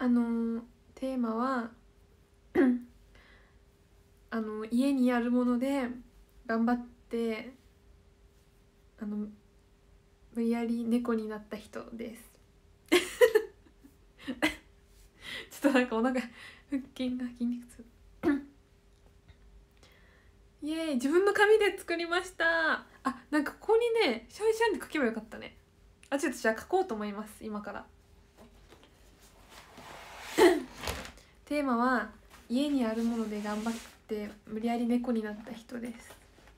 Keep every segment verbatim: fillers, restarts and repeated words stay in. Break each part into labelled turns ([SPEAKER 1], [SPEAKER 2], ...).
[SPEAKER 1] あのテーマはあの家にあるもので頑張ってあの無理やり猫になった人ですちょっとなんかお腹腹筋が筋肉痛イエーイ、自分の紙で作りました。あ、なんかここにねシャンシャンで書けばよかったね。あ、ちょっとじゃあ書こうと思います今からテーマは家にあるもので頑張って無理やり猫になった人です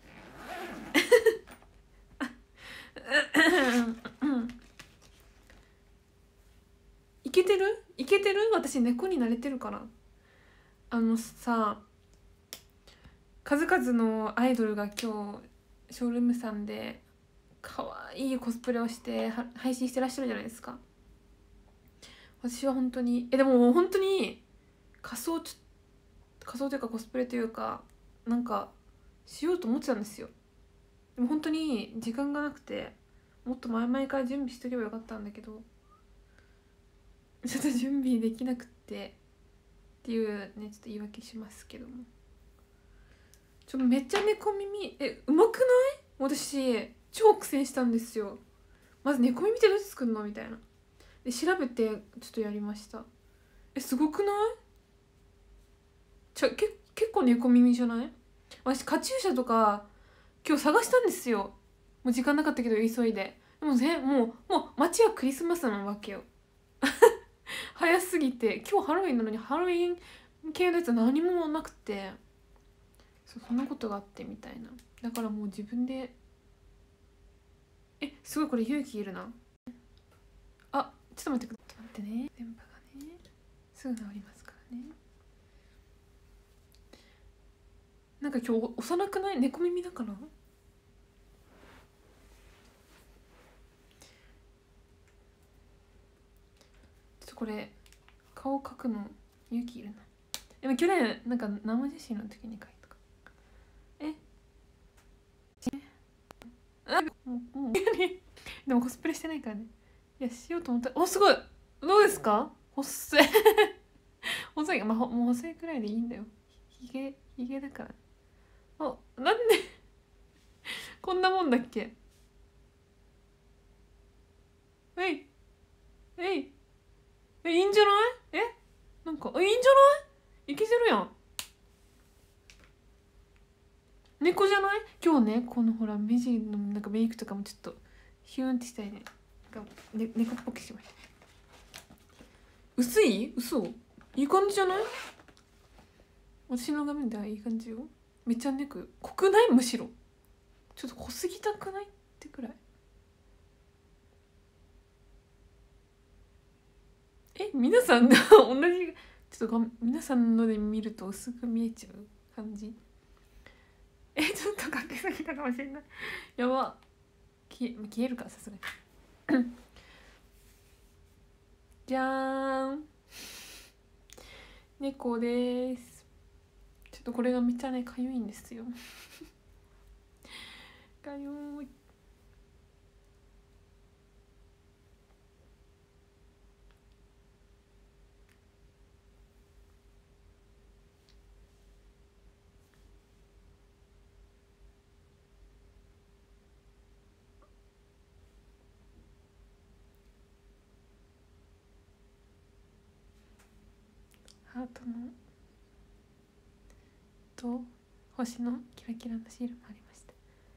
[SPEAKER 1] いけてるいけてる私猫になれてるかな。あのさ、数々のアイドルが今日ショールームさんで可愛いコスプレをして配信してらっしゃるじゃないですか。私は本当にえでも本当に仮装ちょ仮装というかコスプレというかなんかしようと思ってたんですよ。でも本当に時間がなくてもっと前々から準備しとけばよかったんだけどちょっと準備できなくてっていうねちょっと言い訳しますけども、ちょめっちゃ猫耳えうまくない？私超苦戦したんですよ。まず猫耳ってどうやって作るのみたいなで調べてちょっとやりました。えすごくない？ちょけ結構猫耳じゃない？私カチューシャとか今日探したんですよ。もう時間なかったけど急いで。でもねもうもう街はクリスマスなわけよ早すぎて今日ハロウィンなのにハロウィン系のやつ何もなくて、そうそんなことがあってみたいな。だからもう自分でえすごいこれ勇気いるな。あちょっと待ってください。待ってね、電波がねすぐ治りますからね。なんか今日幼くない？猫耳だから。ちょっとこれ顔描くの勇気いるな。でも去年なんか生写真の時に描いたか。えあもうもうでもコスプレしてないからね。いやしようと思った。おすごいどうですか？細い細いまあもう細いくらいでいいんだよ。ひげひげだから。あなんでこんなもんだっけ？えいえいえいいんじゃない？えなんかえいいんじゃない？いけてるやん。猫じゃない？今日ねこのほら目地のなんかメイクとかもちょっとヒューンってしたいね。なんか、ね、猫っぽくしました。薄い？嘘いい感じじゃない？私の画面ではいい感じよ。めっちゃ猫濃くない？むしろちょっと濃すぎたくないってくらい。え皆さん同じちょっと皆さんので見ると薄く見えちゃう感じ。えちょっとかけすぎたかもしれない。やば消え消えるかさすがにじゃーん猫です。ちょっとこれがめっちゃねかゆいんですよかゆい。ハートのと星のキラキラのシールもありました。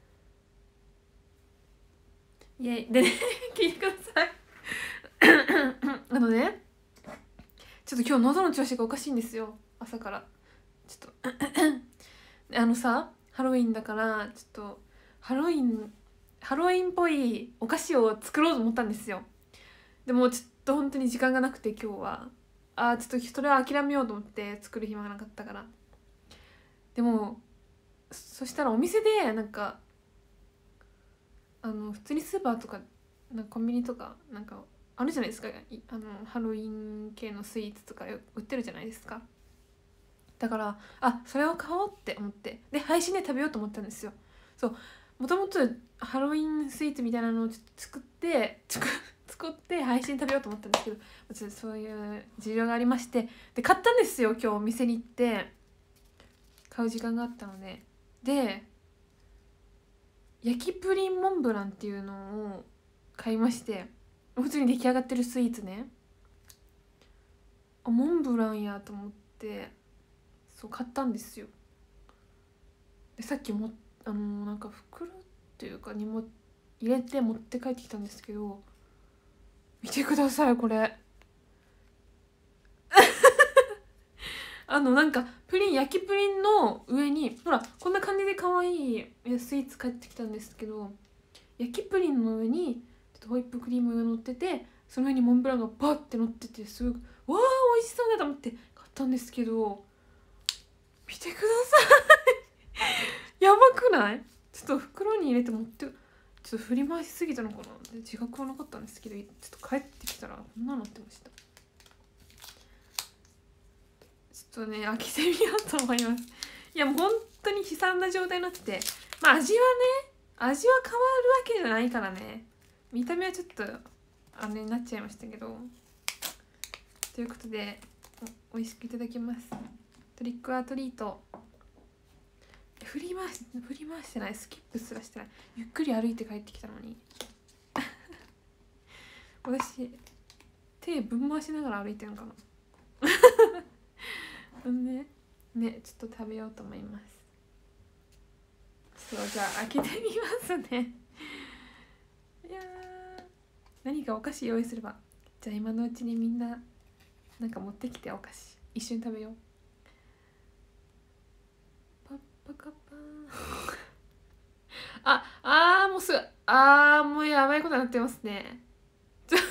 [SPEAKER 1] イエイでね聞いてくださいあのねちょっと今日喉の調子がおかしいんですよ朝から。ちょっとあのさハロウィンだからちょっとハロウィンハロウィンっぽいお菓子を作ろうと思ったんですよ。でもちょっと本当に時間がなくて今日はあちょっとそれは諦めようと思って作る暇がなかったから。でもそしたらお店でなんかあの普通にスーパーとかなんかコンビニとかなんかあるじゃないですか、あのハロウィン系のスイーツとか売ってるじゃないですか。だからあそれを買おうって思ってで配信で食べようと思ったんですよ。そうもともとハロウィンスイーツみたいなのをちょっと作って作って配信食べようと思ったんですけど、ちょっとそういう事情がありまして、で買ったんですよ。今日お店に行って買う時間があったので。で焼きプリンモンブランっていうのを買いまして、普通に出来上がってるスイーツね。あ、モンブランやと思ってそう買ったんですよ。でさっきもあのー、なんか袋っていうかにも入れて持って帰ってきたんですけど、見てくださいこれあのなんかプリン焼きプリンの上にほらこんな感じで可愛いスイーツ帰ってきたんですけど、焼きプリンの上にちょっとホイップクリームが乗ってて、その上にモンブランがバッて乗ってて、すごくわあ美味しそうだと思って買ったんですけど、見てくださいやばくない？ちょっと袋に入れて持ってちょっと振り回しすぎたのかな、で自覚はなかったんですけど、ちょっと帰ってきたらこんなのなってました。ちょっとね開けてみようと思います。いやもう本当に悲惨な状態になってて、まあ味はね味は変わるわけじゃないからね、見た目はちょっとあれになっちゃいましたけど、ということでお美味しくいただきます。トリックアトリート。振り回し振り回してない、スキップすらしてない、ゆっくり歩いて帰ってきたのに私手ぶん回しながら歩いてるのかなねね、ちょっと食べようと思います。そう、じゃあ開けてみますねいやー、何かお菓子用意すれば。じゃあ今のうちにみんななんか持ってきて、お菓子一緒に食べよう。パッパカパーンああーもうすぐ、あーもうやばいことになってますねちゃん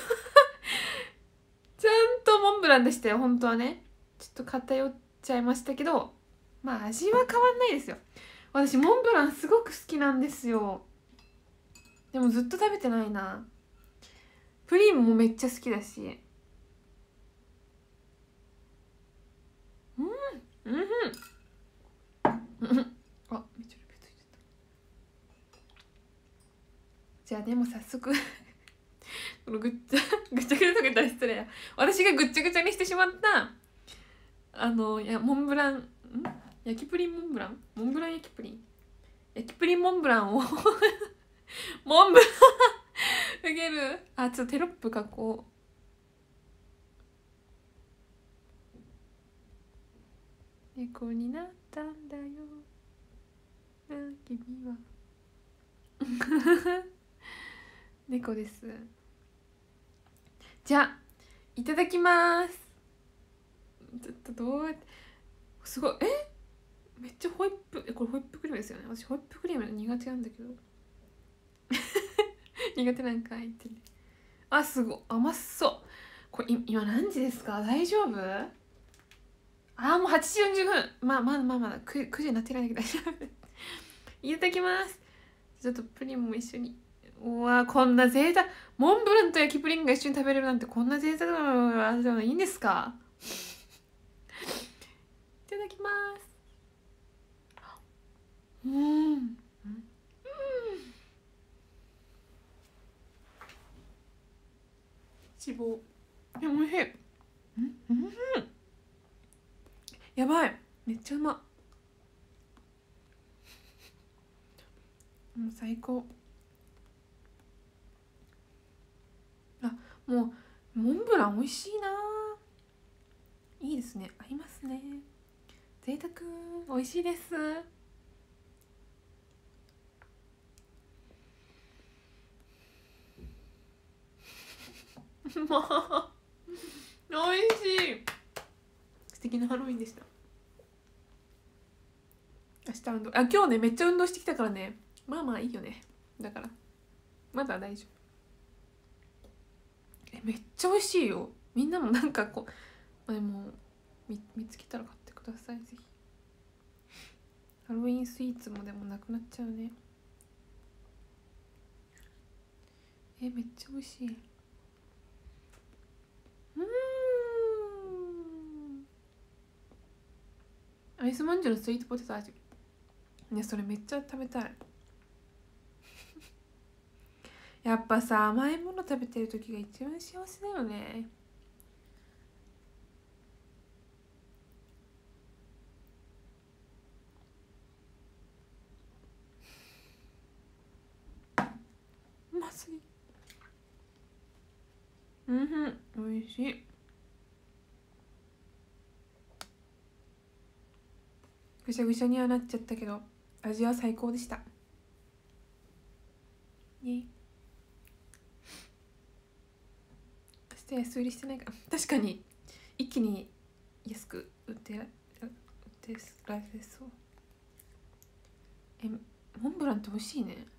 [SPEAKER 1] とモンブランでしたよ本当はね。ちょっと偏っちゃいましたけど、まあ味は変わんないですよ。私モンブランすごく好きなんですよ。でもずっと食べてないな。プリンもめっちゃ好きだし、うんうんうんあ、めっちゃルペついてた。じゃあでも早速このぐっちゃぐちゃぐちゃとか言ったら失礼や、私がぐっちゃぐちゃにしてしまったあのいやモンブランん焼きプリンモンブランモンブラン焼きプリン焼きプリンモンブランをモンブランあげる。あ、ちょっとテロップ書こう。猫になったんだよな君は猫です。じゃあいただきます。ちょっとどうやって、すごい、えめっちゃホイップ、えこれホイップクリームですよね。私ホイップクリーム苦手なんだけど苦手なんか言ってね。あ、すごい甘そう。これ今何時ですか？大丈夫？あーもうはちじよんじゅうごふん。まあまだまあまだ 9, 9時になってないんだけど大丈夫いただきます。ちょっとプリンも一緒に。うわこんな贅沢、モンブランと焼きプリンが一緒に食べれるなんて、こんな贅沢なのいいんですか？いただきます。うん、うん、脂肪でもおいしい。うん、うん、やばいめっちゃうま。もう最高。あ、もうモンブラン美味しいな。いいですね、合いますね。贅沢美味しいですもう美味しい。素敵なハロウィンでした。明日運動、あ今日ねめっちゃ運動してきたからね、まあまあいいよね。だからまだ大丈夫。えめっちゃ美味しいよ。みんなもなんかこう、でも 見, 見つけたら買ってくださいぜひ。ハロウィンスイーツもでもなくなっちゃうね。えめっちゃ美味しい。うんアイスまんじゅうのスイートポテト味、ねそれめっちゃ食べたいやっぱさ、甘いもの食べてる時が一番幸せだよね。うますぎ。うんふん、おいしい。ぐしゃぐしゃにはなっちゃったけど味は最高でした。ね、そして安売りしてないから確かに一気に安く売って売ってられそう。え、モンブランって美味しいね。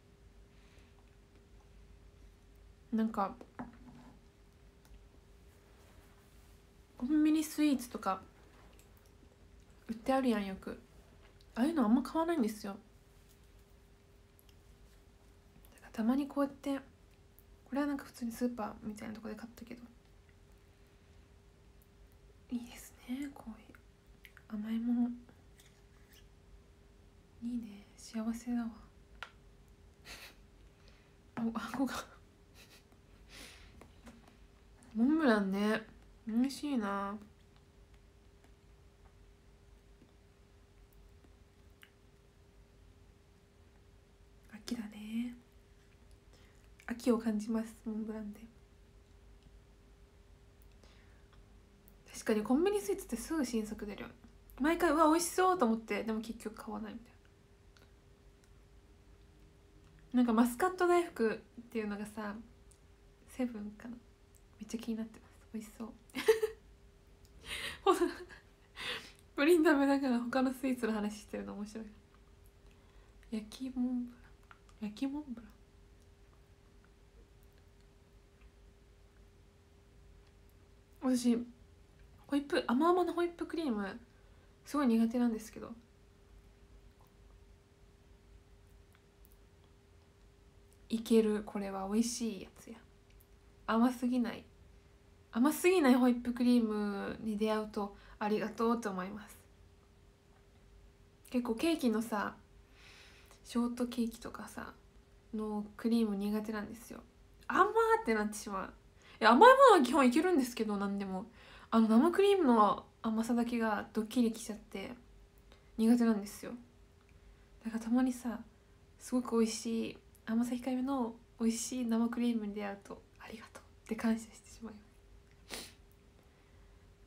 [SPEAKER 1] なんかコンビニスイーツとか売ってあるやん、よく。ああいうのあんま買わないんですよ。だからたまにこうやって、これはなんか普通にスーパーみたいなとこで買ったけど、いいですね、こういう甘いもの。いいね、幸せだわ。お、顎がモンブランね、美味しいな。秋だね。秋を感じます、モンブランで。確かにコンビニスイーツってすぐ新作出るよ。毎回うわ美味しそうと思って、でも結局買わないみたいな。なんかマスカット大福っていうのがさ、セブンかな、めっちゃ気になってます。美味しそうプリン食べながら他のスイーツの話してるの面白い。焼きモンブラン、焼きモンブラン、私ホイップ、甘々のホイップクリームすごい苦手なんですけど、いける。これは美味しいやつや。甘すぎない、甘すぎないホイップクリームに出会うとありがとうと思います。結構ケーキのさ、ショートケーキとかさのクリーム苦手なんですよ。甘ーってなってしまう。いや、甘いものは基本いけるんですけど、何でもあの生クリームの甘さだけがドッキリきちゃって苦手なんですよ。だからたまにさ、すごく美味しい甘さ控えめの美味しい生クリームに出会うとありがとうって感謝してしまいます。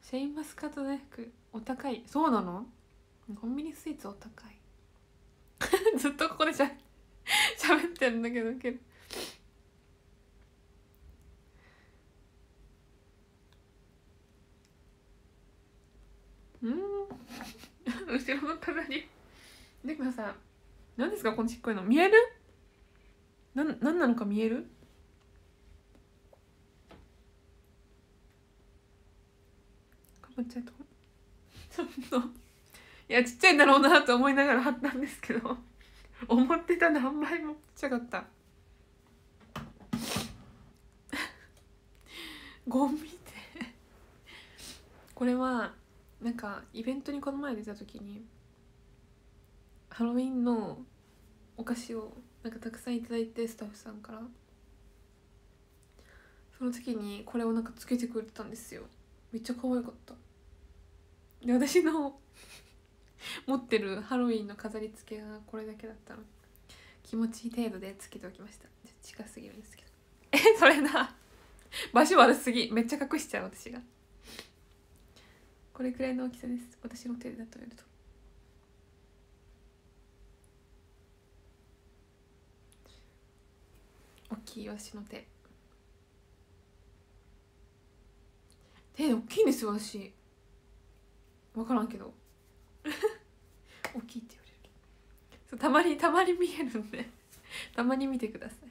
[SPEAKER 1] シェインマスカット大福お高い。そうなの？コンビニスイーツお高いずっとここでしゃ喋ってるんだけどけどうん後ろの飾りでもさ、何ですかこのちっこいの、見える？な、なんなのか見える？かぶっちゃうとちょっと、いやちっちゃいんだろうなと思いながら貼ったんですけど思ってた何倍もちっちゃかったゴミでこれはなんかイベントにこの前出た時にハロウィンのお菓子をなんかたくさんいただいて、スタッフさんから。その時にこれをなんかつけてくれたんですよ。めっちゃ可愛かった。で、私の持ってるハロウィンの飾り付けがこれだけだったの。気持ちいい程度でつけておきました。近すぎるんですけどえ、それな場所悪すぎ、めっちゃ隠しちゃう私が。これくらいの大きさです、私の手で例えると。大きい私の手。手大きいんですよ私。分からんけど大きいって言われる。そう、たまにたまに見えるんでたまに見てくださ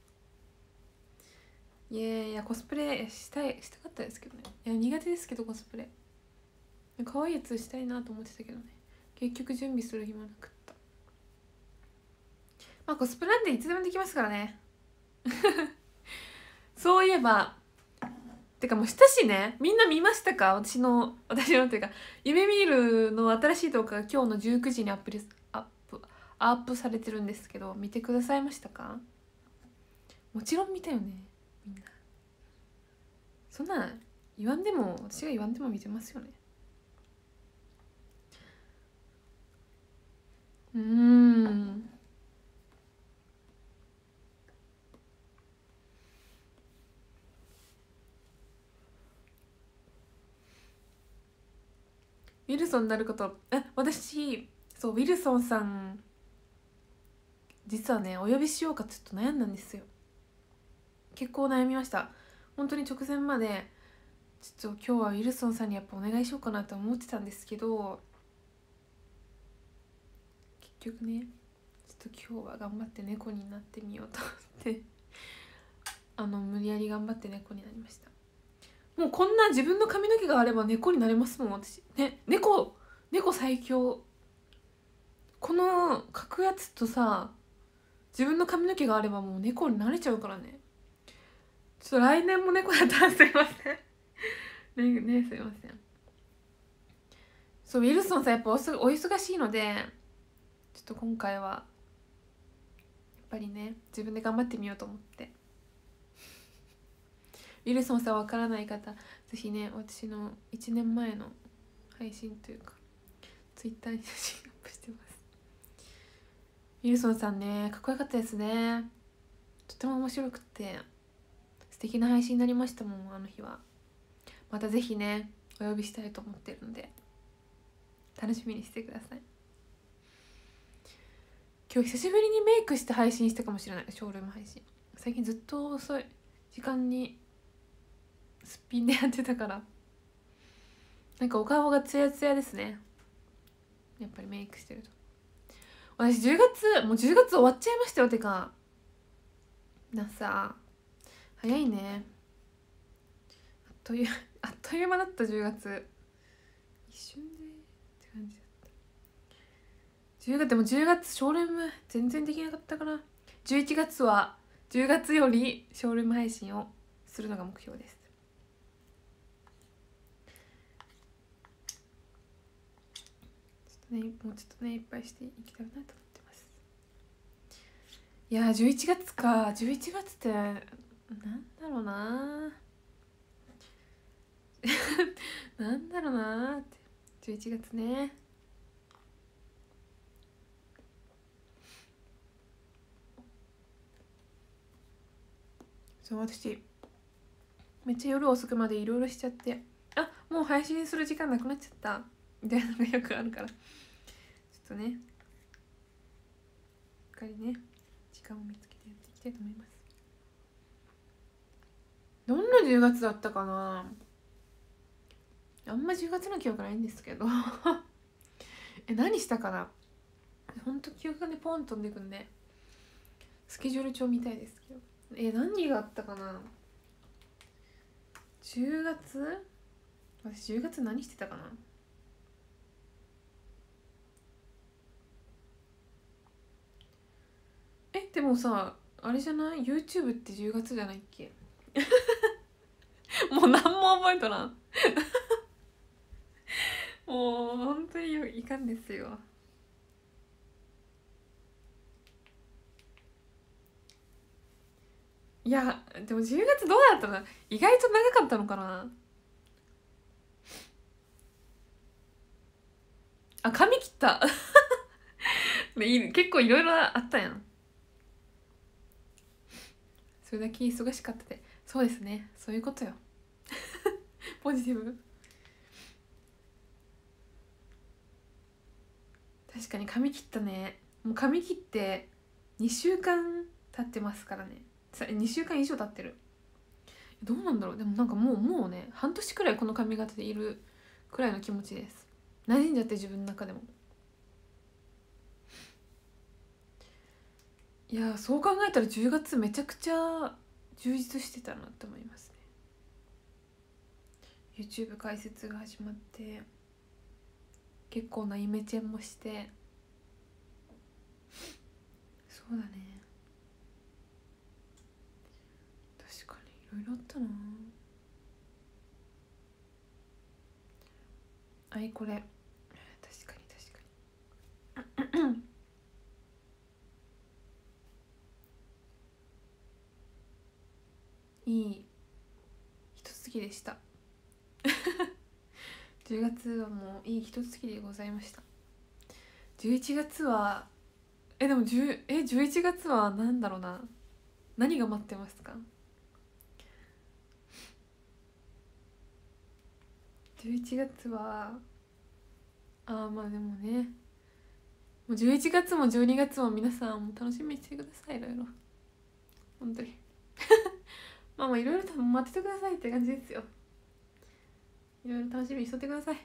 [SPEAKER 1] い。いやいや、コスプレしたい、したかったですけどね。いや、苦手ですけどコスプレ可愛いやつしたいなと思ってたけどね、結局準備する暇なくった。まあコスプレなんていつでもできますからねそういえば、てかもうしたしね、みんな見ましたか？私の私のっていうか夢見るの新しい動画が今日のじゅうくじにアップアップアップされてるんですけど、見てくださいましたか？ もちろん見たよねみんな。そんな言わんでも、私が言わんでも見てますよね。うーんウィルソンになること、え私そうウィルソンさん実はねお呼びしようかちょっと悩んだんですよ。結構悩みました。本当に直前までちょっと今日はウィルソンさんにやっぱお願いしようかなと思ってたんですけど、結局ねちょっと今日は頑張って猫になってみようと思ってあの無理やり頑張って猫になりました。もうこんな自分の髪の毛があれば猫になれますもん私ね。猫猫最強。この描くやつとさ自分の髪の毛があればもう猫になれちゃうからね。ちょっと来年も猫だったらすいませんねねすいません。そうウィルソンさんやっぱおすお忙しいのでちょっと今回はやっぱりね自分で頑張ってみようと思って。ウィルソンさんわからない方ぜひね私のいちねんまえの配信というかツイッターに写真アップしてます。ウィルソンさんねかっこよかったですね。とても面白くて素敵な配信になりましたもんあの日は。またぜひねお呼びしたいと思ってるので楽しみにしてください。今日久しぶりにメイクして配信したかもしれない。ショールーム配信最近ずっと遅い時間にすっぴんでやってたからなんかお顔がツヤツヤですねやっぱりメイクしてると。私じゅうがつもうじゅうがつ終わっちゃいましたよ。てかなさ早いね。あっというあっという間だったじゅうがつ一瞬でって感じだった。じゅうがつでもじゅうがつショールーム全然できなかったからじゅういちがつはじゅうがつよりショールーム配信をするのが目標です。ちょっとねもうちょっとねいっぱいしていきたいなと思ってます。いやーじゅういちがつか。じゅういちがつってなんだろうななんだろうなってじゅういちがつね。そう私めっちゃ夜遅くまでいろいろしちゃってあもう配信する時間なくなっちゃったみたいなのがよくあるからちょっとねしっかりね時間を見つけてやっていきたいと思います。どんなじゅうがつだったかな。あんまじゅうがつの記憶ないんですけどえ何したかな。ほんと記憶がねポン飛んでくんでスケジュール帳みたいですけどえ何があったかな。じゅうがつ私じゅうがつ何してたかな。えでもさあれじゃない YouTube ってじゅうがつじゃないっけもう何も覚えとらんもう本当にいかんですよ。いやでもじゅうがつどうだったの。意外と長かったのかな。あ髪切った結構いろいろあったやん。それだけ忙しかったで。そうですねそういうことよポジティブ。確かに髪切ったね。もう髪切ってにしゅうかん経ってますからね。にしゅうかん以上経ってる。どうなんだろう。でもなんかもうもうね半年くらいこの髪型でいるくらいの気持ちです。馴染んじゃって自分の中でも。いやそう考えたらじゅうがつめちゃくちゃ充実してたなって思いますね。 YouTube 解説が始まって結構なイメチェンもしてそうだね確かにいろいろあったなあいこれ確かに確かにいいひとつきでしたじゅうがつはもういいひとつきでございました。じゅういちがつはえでも10えじゅういちがつはなんだろうな、何が待ってますか。じゅういちがつはあーまあでもね、もうじゅういちがつもじゅうにがつも皆さんも楽しみにしてください。いろいろ本当にまあまあいろいろ多分待っててくださいって感じですよ。いろいろ楽しみにしとってください。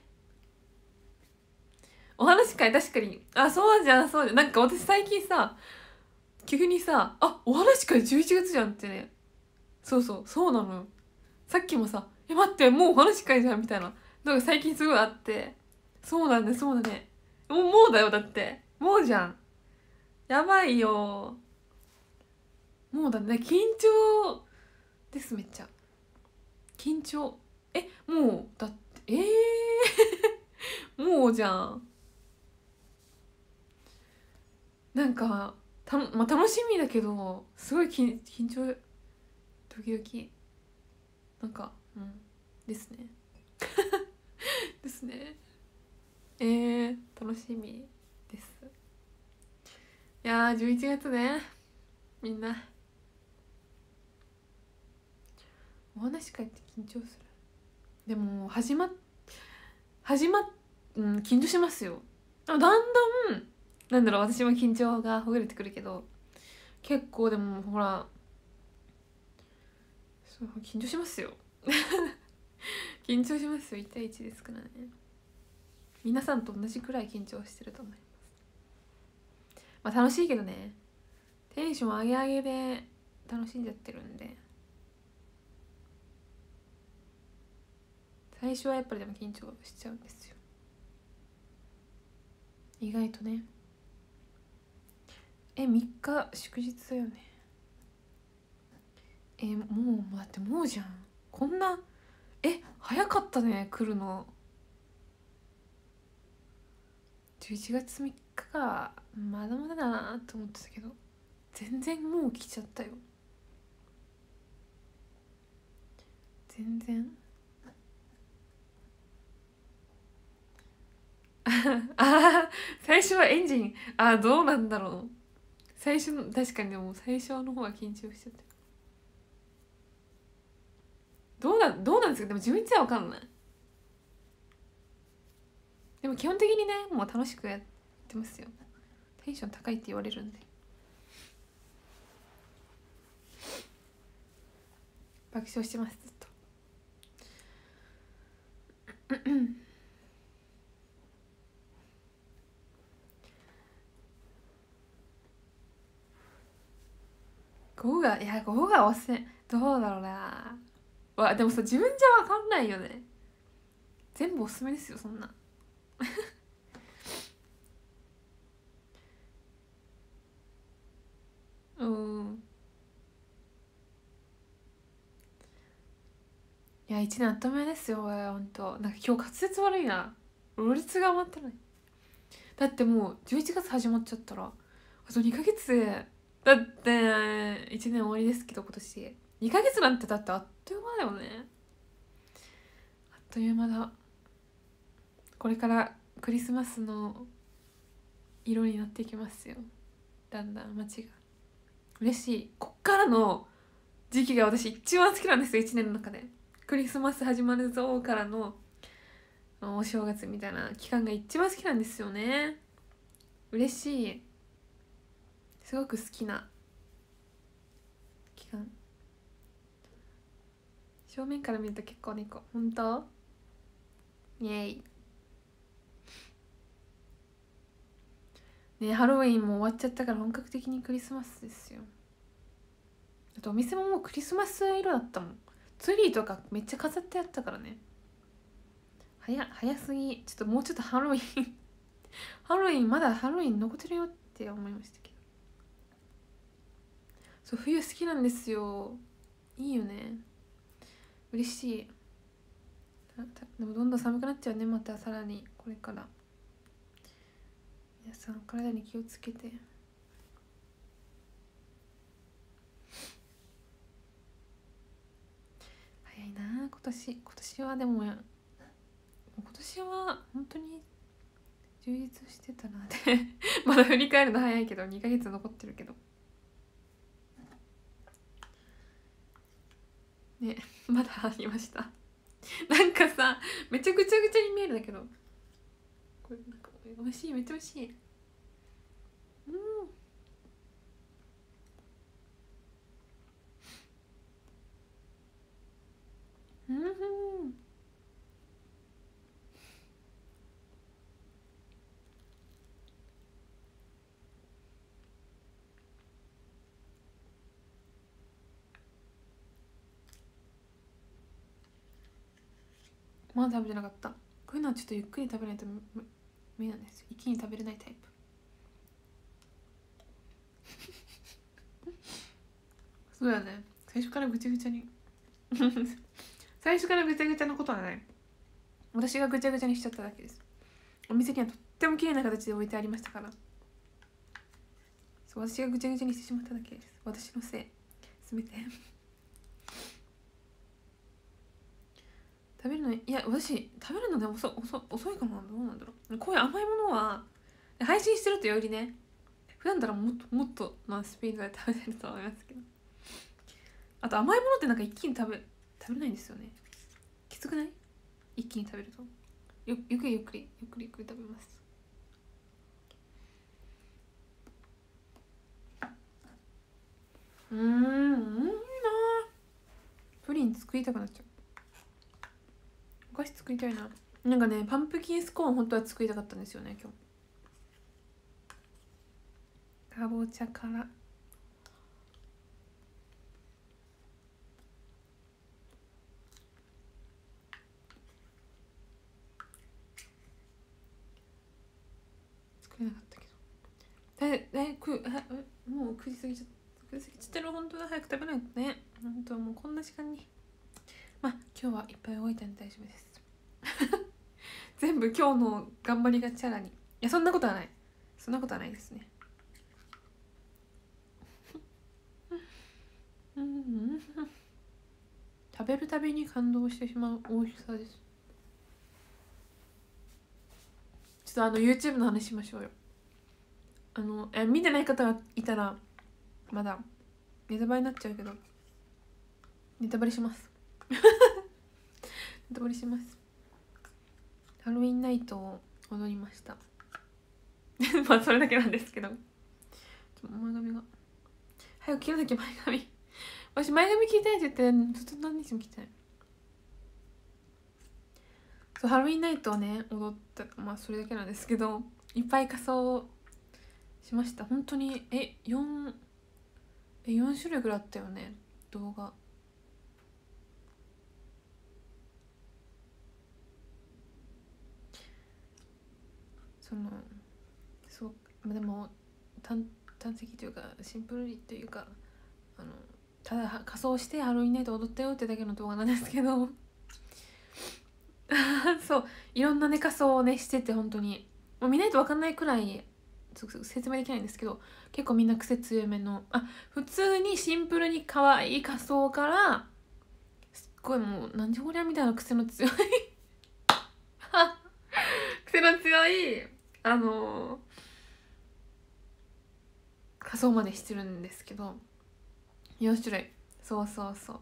[SPEAKER 1] お話会確かに、あそうじゃんそうじゃん、なんか私最近さ急にさあお話会じゅういちがつじゃんってね、そうそうそうなのよ。さっきもさえ待ってもうお話会じゃんみたいなのが最近すごいあって、そうなんだそうだね、もうもうだよ、だってもうじゃん、やばいよ、もうだね、緊張です、めっちゃ緊張。えもうだってえーもうじゃん、なんかた、まあ、楽しみだけどすごい緊緊張、ドキドキ、なんかうんですねですね。えー、楽しみです。いやーじゅういちがつね、みんなお話会って緊張する。でも始まっ始まっうん緊張しますよ。だんだんなんだろう、私も緊張がほぐれてくるけど、結構でもほらそう緊張しますよ緊張しますよ、いちたいいちですからね。皆さんと同じくらい緊張してると思います。まあ楽しいけどね、テンション上げ上げで楽しんじゃってるんで、最初はやっぱりでも緊張しちゃうんですよ、意外とね。えみっか祝日だよね。えもうだってもうじゃん、こんなえ早かったね来るの。じゅういちがつみっかか、まだまだだなと思ってたけど全然もう来ちゃったよ、全然あ最初はエンジンあどうなんだろう、最初の確かにでも最初の方は緊張しちゃって、どうなどうなんですか。でも自分じゃ分かんない。でも基本的にねもう楽しくやってますよ、テンション高いって言われるんで。爆笑してますずっと午後がいや午後がおすすめどうだろうな。わでもさ自分じゃ分かんないよね、全部おすすめですよそんなうんいや一年あっという間ですよ、ほんと。なんか今日滑舌悪いな、ろれつが余ってない。だってもうじゅういちがつ始まっちゃったらあとにかげつで、だっていちねん終わりですけど今年にかげつなんてだってあっという間だよね、あっという間だ。これからクリスマスの色になっていきますよ、だんだん街が。嬉しい、こっからの時期が私一番好きなんですよ、いちねんの中で。クリスマス始まるぞからのお正月みたいな期間が一番好きなんですよね。嬉しい、すごく好きな期間。正面から見ると結構猫、本当イエイね。ハロウィンも終わっちゃったから本格的にクリスマスですよ。あとお店ももうクリスマス色だったもん、ツリーとかめっちゃ飾ってあったからね。早早すぎ、ちょっともうちょっとハロウィンハロウィンまだハロウィン残ってるよって思いましたけど、そう冬好きなんですよ、いいよね、嬉しい。でもどんどん寒くなっちゃうね、またさらにこれから。皆さん体に気をつけて。 年今年はでも今年は本当に充実してたなってまだ振り返るの早いけどにかげつ残ってるけどね、まだありました。なんかさめっちゃぐちゃぐちゃに見えるんだけどこれなんか美味しい、めっちゃ美味しい。うんうんまだ食べてなかった。こういうのはちょっとゆっくり食べないと無理なんですよ。一気に食べれないタイプそうだね、最初からぐちゃぐちゃに最初からぐちゃぐちゃなことはない。私がぐちゃぐちゃにしちゃっただけです。お店にはとっても綺麗な形で置いてありましたから、そう私がぐちゃぐちゃにしてしまっただけです。私のせいすべて食べるのいや私食べるので遅遅遅いかな、どうなんだろう。こういう甘いものは配信してるとよりね、普段だらもっともっとなスピードで食べてると思いますけど、あと甘いものってなんか一気に食べ食べれないんですよね。きつくない？一気に食べるとよゆっくりゆっくりゆっくりゆっくり食べます。うーん、うんいいな。プリン作りたくなっちゃう。お菓子作りたいな。なんかねパンプキンスコーン本当は作りたかったんですよね今日。かぼちゃから作れなかったけど、ええくえもうくじ過ぎちゃったくじ過ぎちゃってる。本当だ、早く食べないとね。本当はもうこんな時間に。まあ今日はいっぱい動いたんで大丈夫です全部今日の頑張りがチャラに。いやそんなことはない、そんなことはないですねうん食べるたびに感動してしまう美味しさです。ちょっとあの YouTube の話しましょうよ。あのえ見てない方がいたらまだネタバレになっちゃうけど、ネタバレしますネタバレします。ハロウィンナイトを踊りましたまあそれだけなんですけど、ちょ前髪が早く切らなきゃ。前髪私前髪切りたいって言ってずっと何日も切ってない。そうハロウィンナイトをね踊った、まあそれだけなんですけど、いっぱい仮装しました。本当にえ4えよん種類ぐらいあったよね動画。そのそうでも端的というかシンプルというか、あのただ仮装してハロウィンナイト踊ったよってだけの動画なんですけどそういろんなね仮装をねしてて、本当にもう見ないと分かんないくらい説明できないんですけど、結構みんな癖強めの、あ普通にシンプルに可愛い仮装からすっごいもうなんじゃこりゃみたいな癖の強い癖の強いあのー、仮装までしてるんですけど、よん種類。そうそうそう、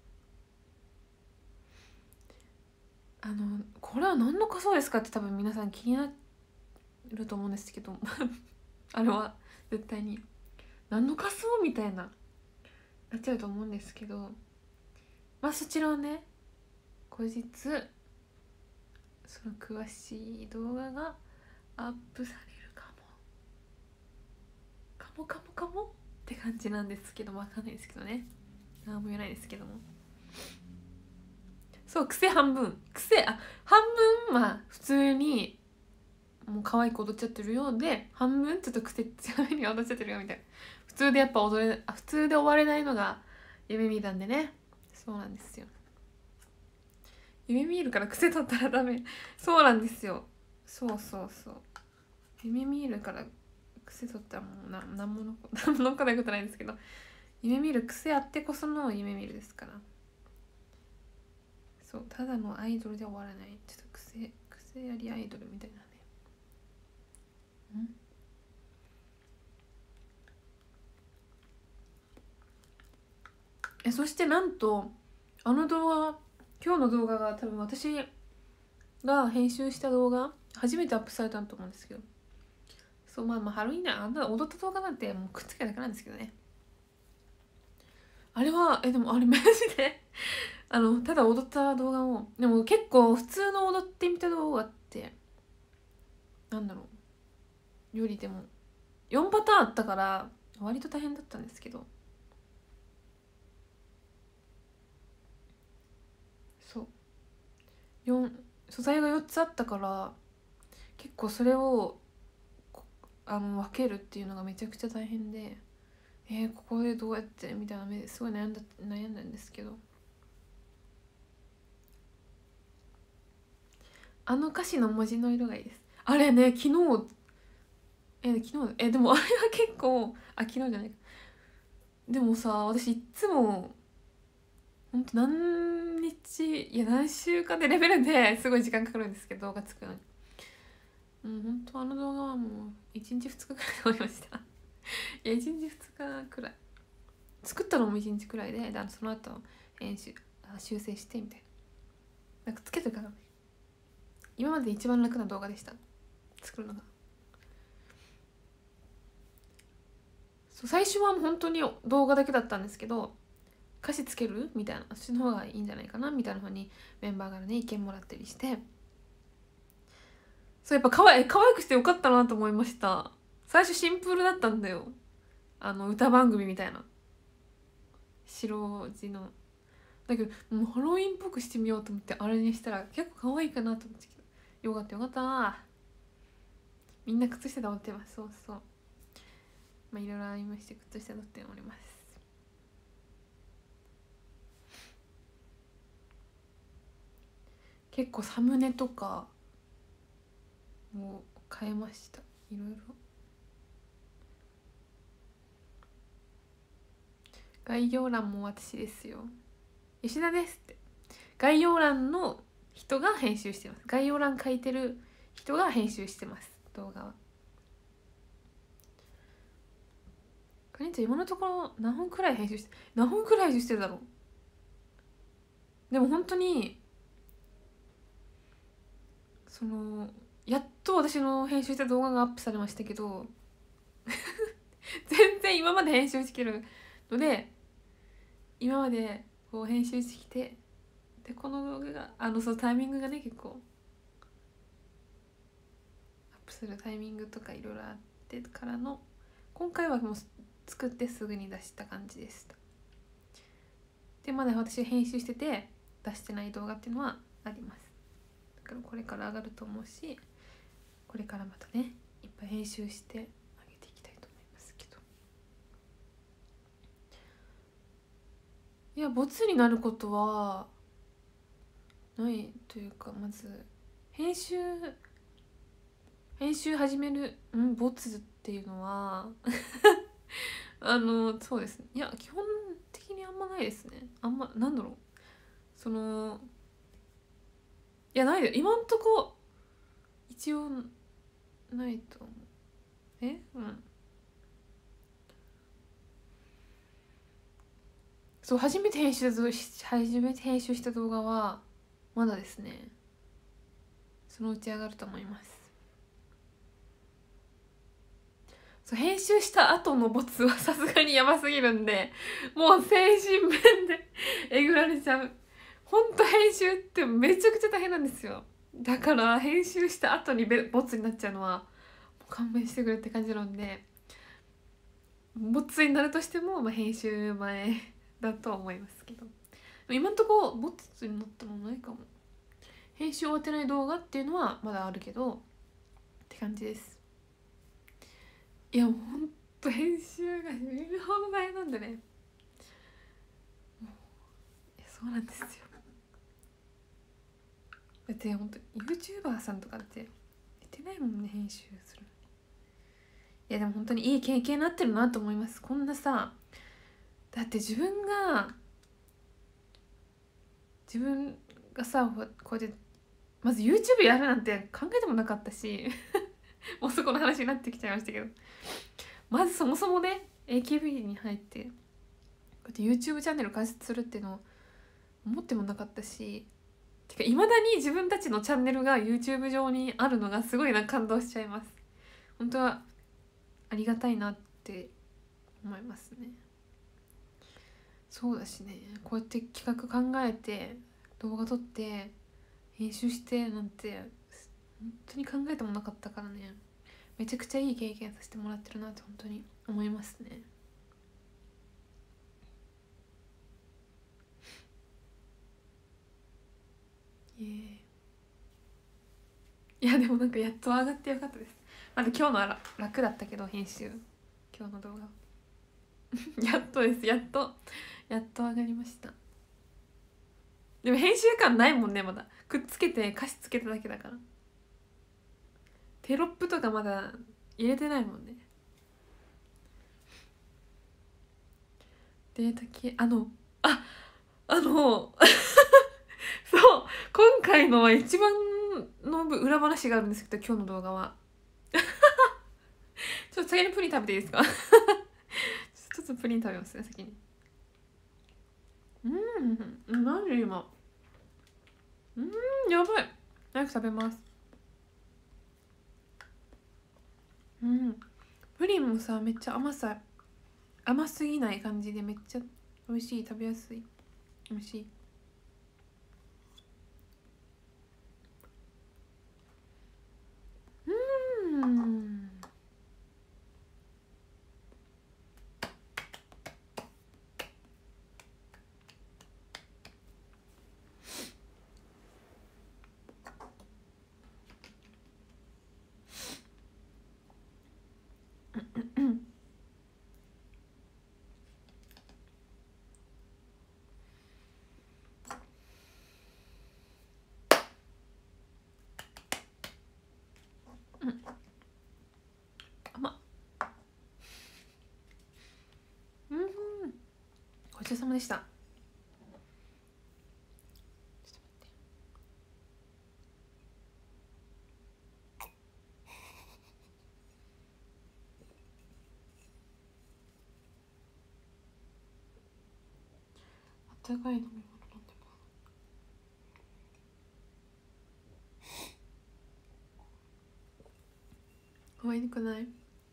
[SPEAKER 1] あのこれは何の仮装ですかって多分皆さん気になると思うんですけどあれは絶対に何の仮装みたいななっちゃうと思うんですけど、まあそちらはね後日その詳しい動画がアップされるかもかもかもかもって感じなんですけど、わかんないですけどね、何も言えないですけども。そう癖半分癖あ半分は普通にもう可愛く踊っちゃってるようで、半分ちょっと癖強めに踊っちゃってるよみたいな。普通でやっぱ踊れあ普通で終われないのが夢見たんでね。そうなんですよ、夢見るから癖取ったらダメ。そうなんですよ、そうそうそう、夢見るから癖取ったらもうな何も残何も残らないことないんですけど、夢見る癖あってこその夢見るですから。 そう、ただのアイドルで終わらない、ちょっと癖癖ありアイドルみたいなね。んえ、そしてなんとあの動画、今日の動画が多分私が編集した動画初めてアップされたと思うんですけど、そうまあまあハロウィンであんな踊った動画なんてもうくっつけただけなんですけどね。あれはえでもあれマジであのただ踊った動画を、でも結構普通の踊ってみた動画ってなんだろうよりでもよんパターンあったから割と大変だったんですけど、そうよん素材がよっつあったから結構それをあの分けるっていうのがめちゃくちゃ大変で、えー、ここでどうやってみたいな目ですごい悩んだ悩んだんですけど、あの歌詞の文字の色がいいです。あれね昨日え昨日えでもあれは結構あ昨日じゃないか、でもさ私いつもほんと何日いや何週間でレベルですごい時間かかるんですけど動画作るのに、もうほんとあの動画はもういちにちふつかくらいで終わりましたいやいちにちふつかくらい作ったのもいちにちくらいで、でその後編集修正してみたいな、なんかつけてから今まで一番楽な動画でした作るのが。そう最初はもう本当に動画だけだったんですけど、歌詞つけるみたいな、私の方がいいんじゃないかなみたいなふうにメンバーからね意見もらったりして、そうやっぱかわい可愛くしてよかったなと思いました。最初シンプルだったんだよ、あの歌番組みたいな白地のだけど、もうハロウィンっぽくしてみようと思ってあれにしたら結構可愛いかなと思ってよかったよかった、みんな靴下で踊ってます。そうそうまあいろいろありまして靴下で踊っております。結構サムネとかもう変えました、いろいろ。概要欄も私ですよ、吉田ですって。概要欄の人が編集してます。概要欄書いてる人が編集してます動画は。かりんちゃん今のところ何本くらい編集して何本くらい編集してるだろう。でも本当にそのやっと私の編集した動画がアップされましたけど全然今まで編集してきてるので、今までこう編集してきて、でこの動画があのそのタイミングがね結構アップするタイミングとかいろいろあってからの、今回はもう作ってすぐに出した感じでした。でまだ私編集してて出してない動画っていうのはあります。だからこれから上がると思うし、これからまたねいっぱい編集して上げていきたいと思いますけど、いやボツになることはないというか、まず編集編集始めるんボツっていうのはあのそうですね、いや基本的にあんまないですね。あんまなんだろうそのいやないで今んとこ一応ないと思う。えうんそう初めて編集初めて編集した動画はまだですね、そのうち上がると思います。そう編集した後のボツはさすがにやばすぎるんで、もう精神面でえぐられちゃう。ほんと編集ってめちゃくちゃ大変なんですよ。だから編集した後にボツになっちゃうのはもう勘弁してくれって感じなんで、ボツになるとしても、まあ、編集前だと思いますけど、今んとこボツになったのないかも。編集終わってない動画っていうのはまだあるけどって感じです。いやもうほんと編集が死ぬほど大変なんでね、もういやそうなんですよ。だってほんと YouTuber さんとかってやってないもんね編集するのに。いやでも本当にいい経験になってるなと思います。こんなさだって自分が自分がさこうやってまず YouTube やるなんて考えてもなかったしもうそこの話になってきちゃいましたけど、まずそもそもね エーケービー に入ってこうやって YouTube チャンネル開設するっていうのを思ってもなかったし、てかいまだに自分たちのチャンネルが YouTube 上にあるのがすごいな感動しちゃいます。本当はありがたいなって思いますね。そうだしね、こうやって企画考えて動画撮って編集してなんて本当に考えてもなかったからね、めちゃくちゃいい経験させてもらってるなって本当に思いますね。いえいやでもなんかやっと上がってよかったです。まだ今日のは楽だったけど編集、今日の動画やっとですやっとやっと上がりました。でも編集感ないもんね、まだくっつけて歌詞つけただけだから、テロップとかまだ入れてないもんね。データ系あのああのそう今回のは一番の裏話があるんですけど、今日の動画はちょっと先にプリン食べていいですかちょっとプリン食べますね先に。うん何今うんやばい、早く食べます。うんプリンもさめっちゃ甘さ甘すぎない感じでめっちゃ美味しい、食べやすい、美味しい。うん甘っうんごちそうさまでした。あったかい飲み物飲んでます。可愛くない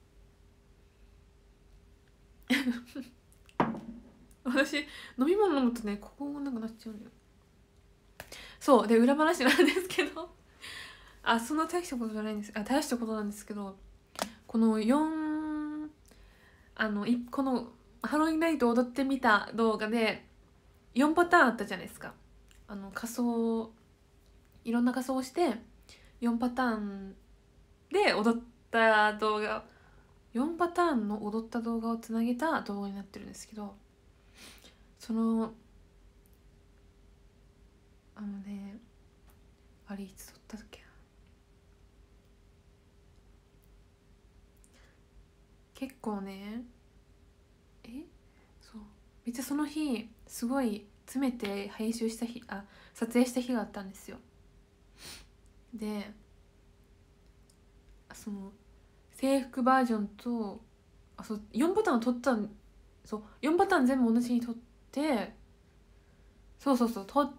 [SPEAKER 1] 私飲み物飲むとねここがなくなっちゃうんだよ。そうで裏話なんですけどあそんな大したことじゃないんです、あ大したことなんですけど、このよんあのいこのハロウィンナイト踊ってみた動画でよんパターンあったじゃないですか。あの仮装いろんな仮装をしてよんパターンで踊った動画、よんパターンの踊った動画をつなげた動画になってるんですけど、そのあのねあれいつ撮ったっけな、結構ねえそうめっちゃその日すごい詰めて編集した日あ撮影した日があったんですよ。でその制服バージョンとあそうよんパターン撮ったん、そうよんパターン全部同じに撮って、そうそうそう撮って、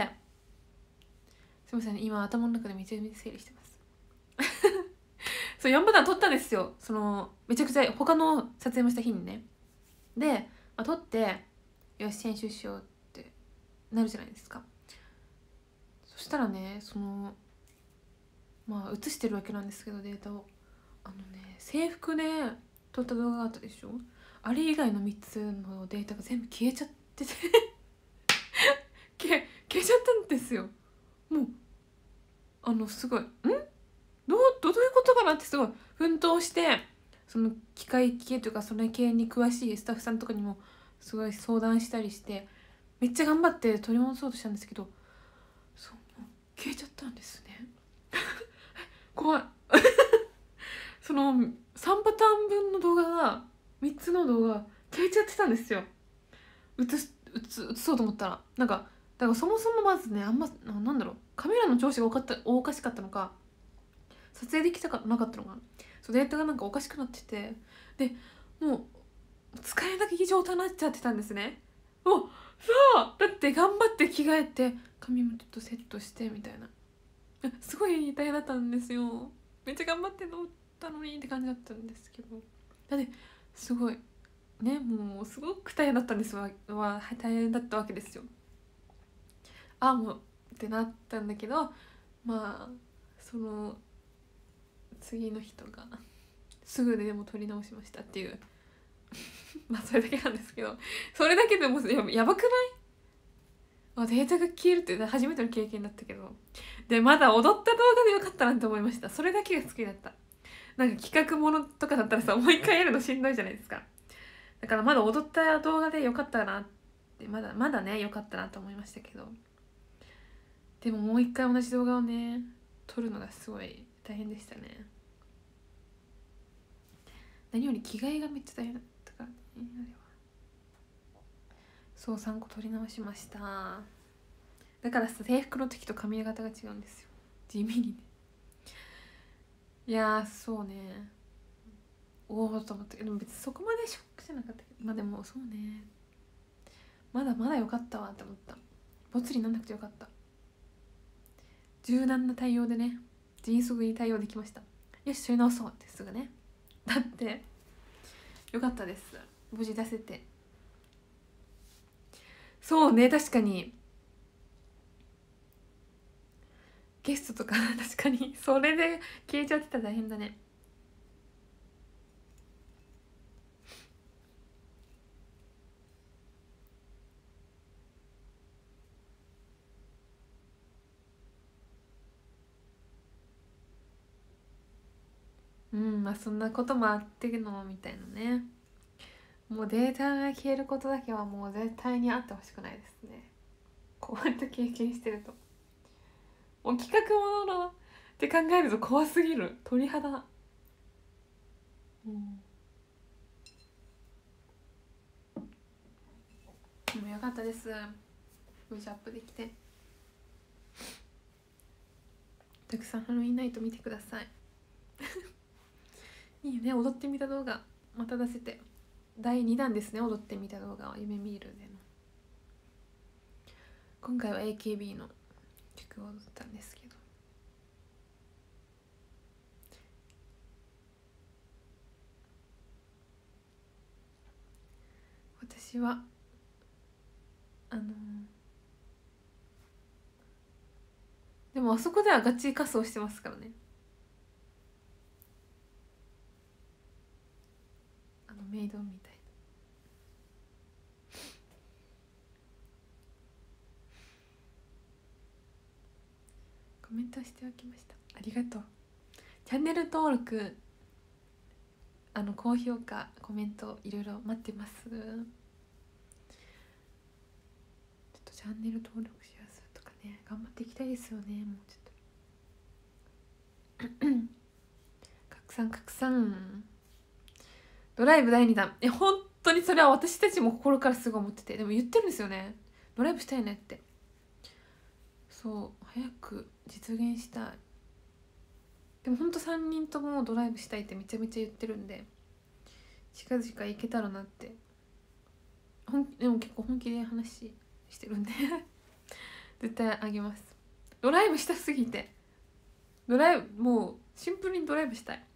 [SPEAKER 1] すいません、ね、今頭の中でめちゃめちゃ整理してますそうよんパターン撮ったんですよ、そのめちゃくちゃ他の撮影もした日にね。で、まあ、撮ってよし編集しようってなるじゃないですか。そしたらねそのまあ映してるわけなんですけどデータを、あのね制服で撮った動画があったでしょ、あれ以外のみっつのデータが全部消えちゃってて消え消えちゃったんですよ。もうあのすごいんどうどういうことかなってすごい奮闘して、その機械系というかそれ系に詳しいスタッフさんとかにもすごい相談したりしてめっちゃ頑張って取り戻そうとしたんですけど、そう消えちゃったんですね怖いそのさんパターン分の動画がみっつの動画消えちゃってたんですよ。映す映映そうと思ったらなんかだからそもそもまずねあんまななんだろうカメラの調子がおかったおかしかったのか撮影できたかなかったのかそうデータがなんかおかしくなっててでもう使えなき状態になっちゃってたんですね。おさあだって頑張って着替えて髪もちょっとセットしてみたいなすごい大変だったんですよ。めっちゃ頑張って撮ったのにって感じだったんですけどだってすごいねもうすごく大変だったんですわは大変だったわけですよ。あもうってなったんだけどまあその次の人がすぐでも撮り直しましたっていうまあそれだけなんですけどそれだけでも や, やばくないあデータが消えるって初めての経験だったけどでまだ踊った動画でよかったなって思いました。それだけが好きだった。なんか企画ものとかだったらさもう一回やるのしんどいじゃないですか。だからまだ踊った動画でよかったなってまだまだねよかったなと思いましたけどでももう一回同じ動画をね撮るのがすごい大変でしたね。何より着替えがめっちゃ大変だったからねあれは。そうさんこ撮り直しました。だからさ制服の時と髪型が違うんですよ地味にね。いやーそうねおおと思ったけど別にそこまでショックじゃなかったけどまあでもそうねまだまだ良かったわって思った。ボツになんなくてよかった。柔軟な対応でね迅速に対応できました。よし撮り直そうってすぐねだってよかったです。無事出せて。そうね確かにゲストとか確かにそれで消えちゃってたら大変だね。うんまあそんなこともあってのみたいなね。もうデータが消えることだけはもう絶対にあってほしくないですね。こうやって経験してるともう企画ものって考えると怖すぎる鳥肌。うんでもよかったです。無事アップできてたくさんハロウィンナイト見てくださいいいね踊ってみた動画また出せてだいにだんですね。踊ってみた動画は夢見るでの今回は エーケービー の曲を踊ったんですけど私はあのー、でもあそこではガチ仮装してますからね。あのメイドみたいなコメントしておきました。ありがとう。チャンネル登録あの高評価コメントいろいろ待ってます。ちょっとチャンネル登録しやすとかね頑張っていきたいですよね。もうちょっと拡散拡散ドライブだいにだんえ本当にそれは私たちも心からすごい思っててでも言ってるんですよねドライブしたいねって。そう早く実現したい。でもほんとさんにんともドライブしたいってめちゃめちゃ言ってるんで近々行けたらなってほんでも結構本気で話してるんで絶対あげます。ドライブしたすぎてドライブもうシンプルにドライブしたい。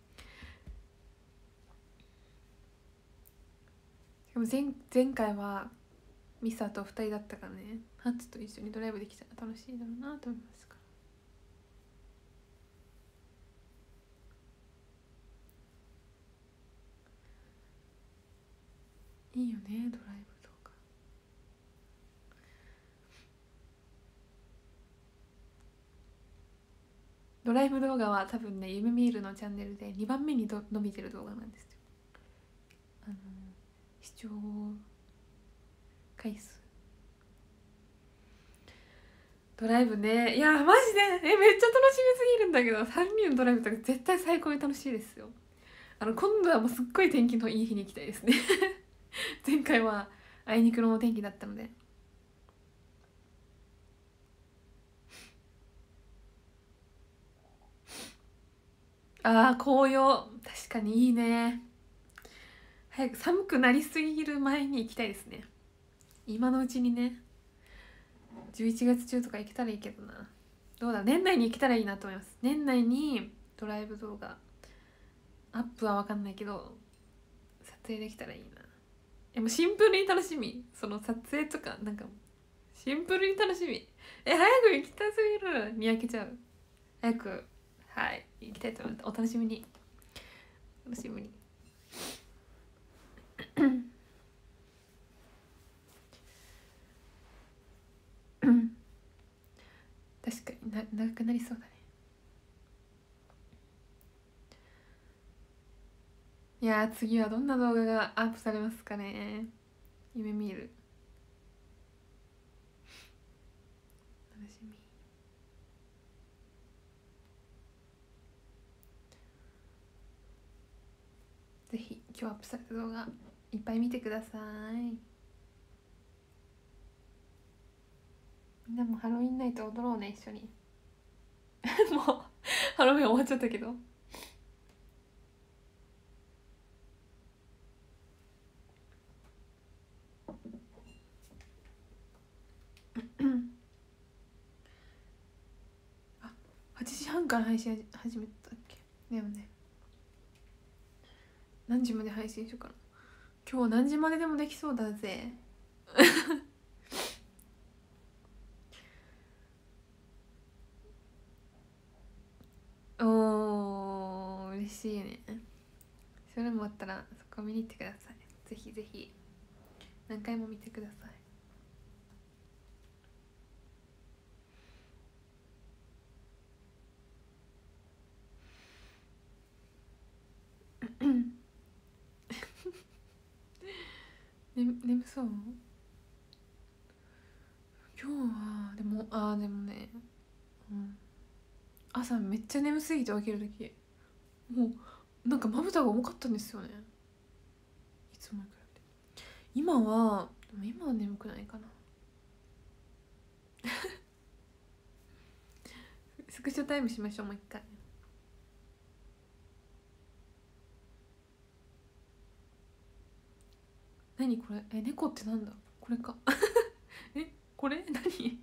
[SPEAKER 1] しかも 前, 前回はミサとふたりだったからねハッツと一緒にドライブできたら楽しいだろうなと思いますから。いいよねドライブとか。ドライブ動画は多分ね夢見るのチャンネルでにばんめにど伸びてる動画なんですよ。あの視聴回数ドライブねいやマジでえめっちゃ楽しみすぎるんだけどさんにんのドライブとか絶対最高に楽しいですよ。あの今度はもうすっごい天気のいい日に行きたいですね前回はあいにくのお天気だったのであー紅葉確かにいいね。早く寒くなりすぎる前に行きたいですね。今のうちにね。じゅういちがつ中とか行けたらいいけどな。どうだ、年内に行けたらいいなと思います。年内にドライブ動画アップは分かんないけど撮影できたらいいな。でもシンプルに楽しみ。その撮影とかなんかシンプルに楽しみ。え、早く行きたすぎる。にやけちゃう。早く、はい行きたいと思います。お楽しみに。楽しみに。確かにな長くなりそうだね。いやー、次はどんな動画がアップされますかね。夢見る。楽しみ。ぜひ今日アップされた動画いっぱい見てください。みんなもハロウィンナイト踊ろうね、一緒に。もうハロウィン終わっちゃったけど。あ、はちじはんから配信始めたっけ。でもね、何時まで配信しようかな。今日何時まででもできそうだぜ。おー、嬉しいね。それもあったらそこ見に行ってください。ぜひぜひ何回も見てください。ね、眠そう。今日はでもあーでもね、うん、朝めっちゃ眠すぎて起きる時もうなんかまぶたが重かったんですよね、いつもに比べて。今はでも今は眠くないかな。スクショタイムしましょう、もう一回。何これ、え、猫ってなんだこれか。え、これ何。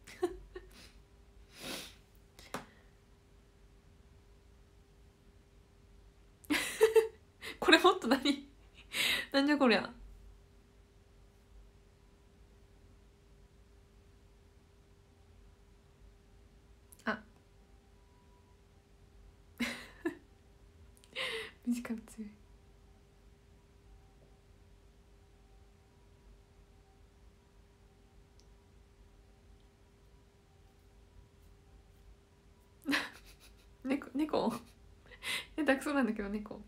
[SPEAKER 1] これもっと何。なんじゃこりゃ。あ、短く強い。猫猫下手くそなんだけど猫。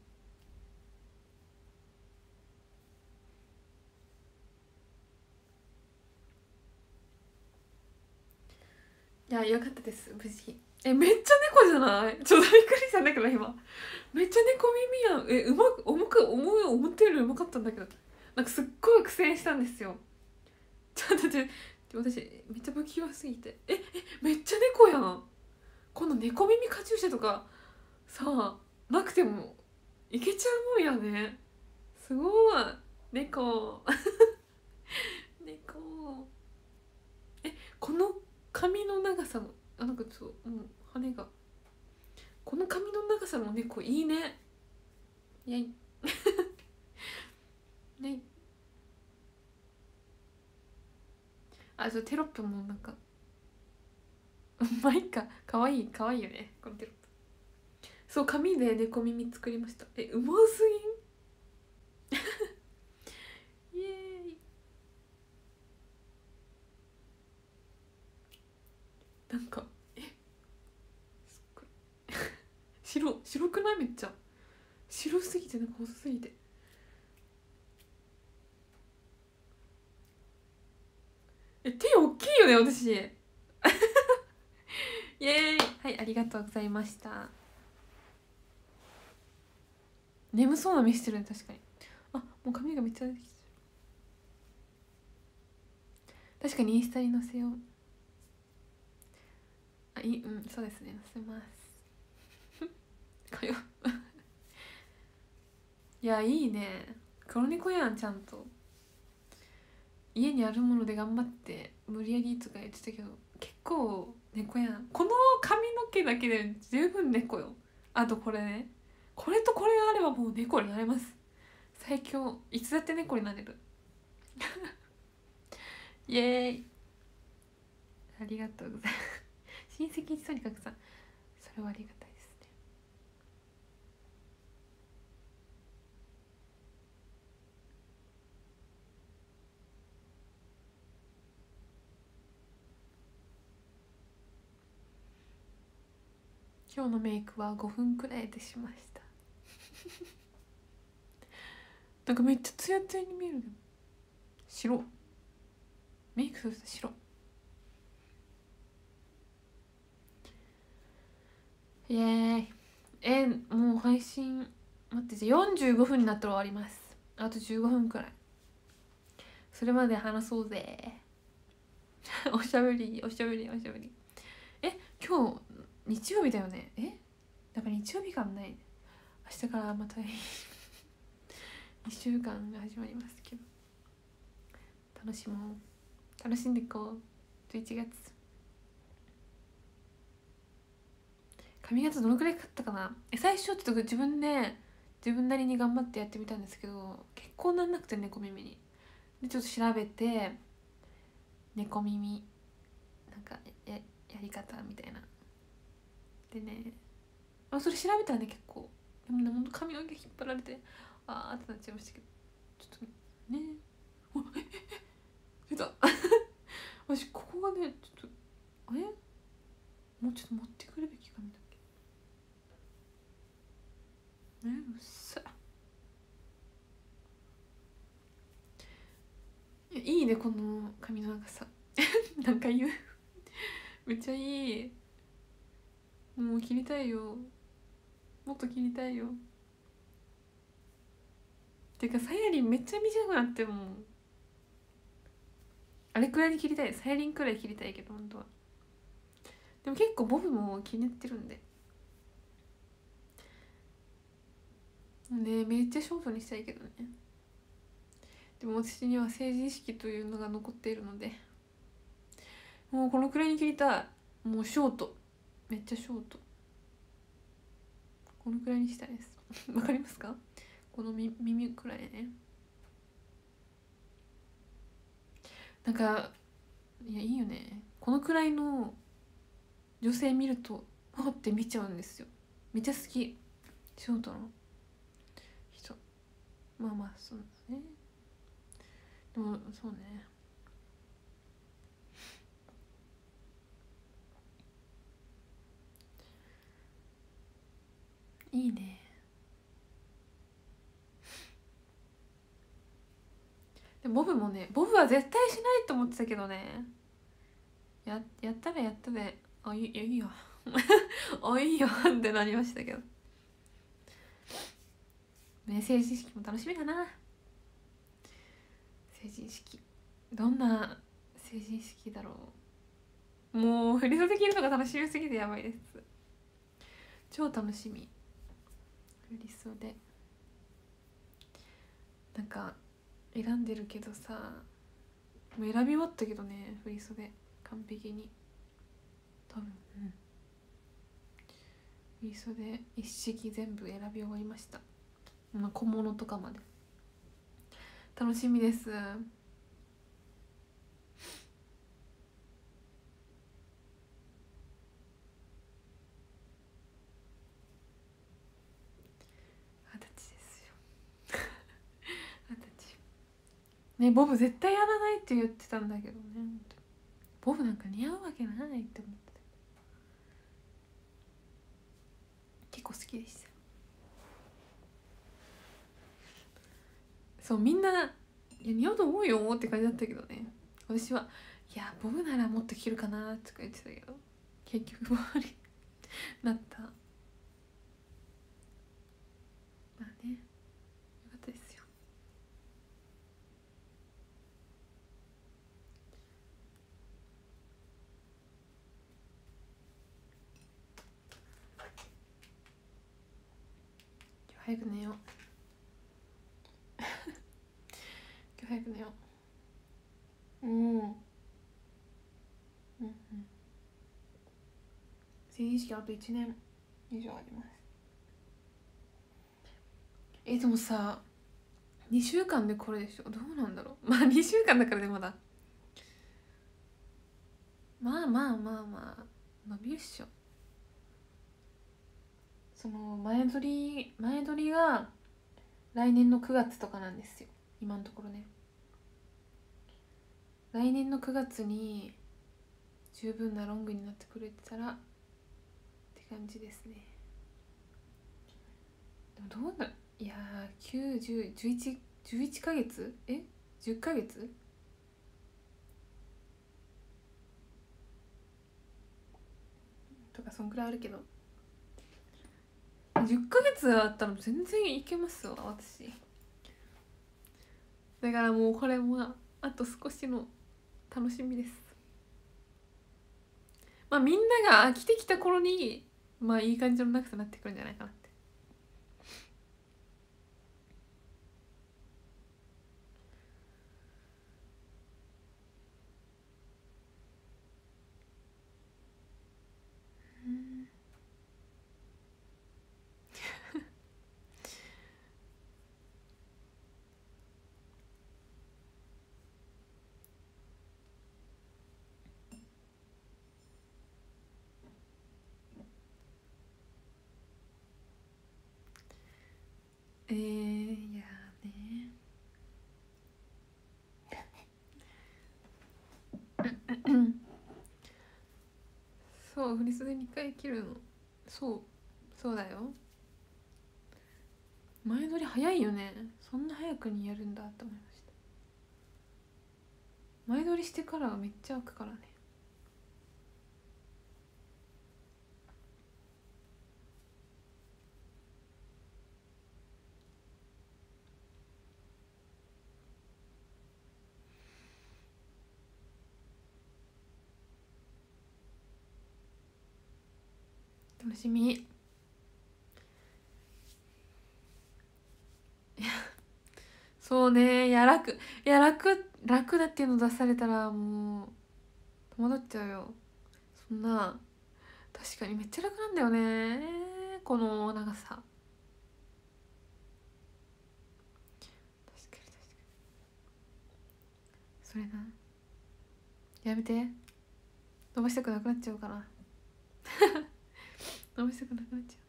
[SPEAKER 1] いや、よかったです、無事。え、めっちゃ猫じゃない。ちょっとびっくりしたんだけど今めっちゃ猫耳やん。え、うまく重く重い思ったよりうまかったんだけど、なんかすっごい苦戦したんですよ。ちょっと待って、私めっちゃ不器用すぎて。ええ、めっちゃ猫やん。この猫耳カチューシャとかさあなくてもいけちゃうもんやね。すごい。猫猫。え、この髪の長さの、あ、なんかちょっともう羽が、この髪の長さの猫いいね。やいね。あ、ちょテロップもなんかまあいいか、かわいいかわいいよね、このテロップ。そう、紙で猫耳作りました。え、うますぎん。イエーイ。なんかえ、すっごい白白くない？めっちゃ白すぎて、なんか細すぎて。え、手大きいよね私。イエーイ。はい、ありがとうございました。眠そうな目してるね、確かに。あ、もう髪がめっちゃ出てきてる。確かにインスタに載せよう。あ、い、うん、そうですね、載せます。 かよいやいいね、黒猫やん。ちゃんと家にあるもので頑張って無理やりとか言ってたけど、結構猫やん。この髪の毛だけで十分猫よ。あとこれね、これとこれがあればもう猫になれます。最強。いつだって猫になれるイエーイ、ありがとうございます親戚一緒に拡散、それはありがたいですね。今日のメイクはごふんくらいでしましたなんかめっちゃツヤツヤに見えるけど、白メイクすると白。イエーイ。えもう配信待ってじゃあよんじゅうごふんになったら終わります。あとじゅうごふんくらい、それまで話そうぜおしゃべりおしゃべりおしゃべり。え今日日曜日だよね。えだから日曜日間ないね。明日からまたいっしゅうかんが始まりますけど、楽しもう、楽しんでいこう。じゅういちがつ髪型どのくらいかかったかな。え最初ちょっと自分で自分なりに頑張ってやってみたんですけど、結構なんなくて、猫耳にでちょっと調べて、猫耳なんか や, やり方みたいなでね、あそれ調べたらね結構、でもねほんと髪の毛引っ張られてあーってなっちゃいましたけど、ちょっとねおえええ出た私ここがねちょっとあれもうちょっと持ってくるべき髪だっけ。えうっさいやいいねこの髪の長さなんか言うめっちゃいい。もう切りたいよ、もっと切りたいよ。てかサヤリンめっちゃ短くなってもあれくらいに切りたい。サヤリンくらい切りたいけど本当は。でも結構ボブも気に入ってるんでね、めっちゃショートにしたいけどね。でも私には成人式というのが残っているので、もうこのくらいに切りたい。もうショート、めっちゃショート、このくらいにしたいですわかりますか、このみ耳くらいね。なんかいやいいよね、このくらいの女性見るとほって見ちゃうんですよ。めっちゃ好きショートの人。まあまあそうだね、でもそうね。いいね。でボブもね、ボブは絶対しないと思ってたけどね、ややったらやったで、あいいいいよあいいよってなりましたけどね。成人式も楽しみだな。成人式どんな成人式だろう。もう振り袖着るのが楽しみすぎてやばいです。超楽しみ。振り袖なんか選んでるけどさ、もう選び終わったけどね、振り袖完璧に多分、うん、振り袖一式全部選び終わりました。まあ小物とかまで楽しみです。二十歳ですよ二十歳ね。ボブ絶対やらないって言ってたんだけどね、ボブなんか似合うわけないって思ってた。結構好きでした。そうみんな「いや似合うと思うよ」って感じだったけどね、私はいやボブならもっと着るかなとか言ってたけど、結局ボブになった。まあね、よかったですよ。 早く寝よう今日早く寝よう。うんうんうん。成人式あといちねん以上あります。えでもさにしゅうかんでこれでしょ。どうなんだろう。まあにしゅうかんだからねまだ。まあまあまあまあ伸びるっしょ。その前撮り前撮りが来年のくがつとかなんですよ今のところね。来年のくがつに十分なロングになってくれてたらって感じですね。でもどうだ、いやーきゅう、じゅう、じゅういち、じゅういちかげつえじゅっかげつとかそんくらいあるけど、じゅっかげつあったら全然いけますわ私。だからもうこれもあと少しの楽しみです。まあみんなが飽きてきた頃にまあいい感じの長さになってくるんじゃないかなって。えー、いやーねそう振り袖にかい切るの。そうそうだよ。前撮り早いよね。そんな早くにやるんだって思いました。前撮りしてからはめっちゃ開くからね。楽しみ。いやそうね、いや楽いや楽楽だっていうの出されたらもう戸惑っちゃうよ。そんな確かにめっちゃ楽なんだよねこの長さ。確かに確かに。それなやめて、伸ばしたくなくなっちゃうから伸ばしたくなくなっちゃう。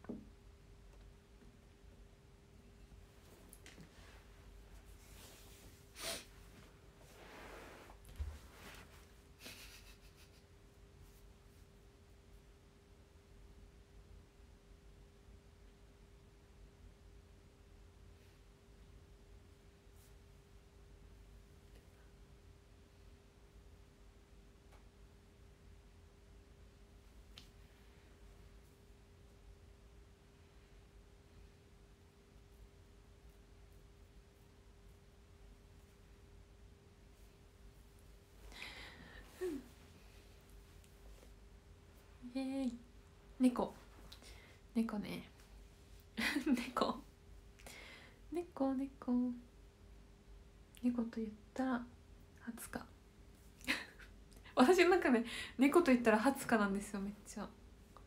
[SPEAKER 1] イエーイ。猫猫ね猫猫猫猫と言ったらはつか私の中で猫と言ったらはつかなんですよ。めっちゃは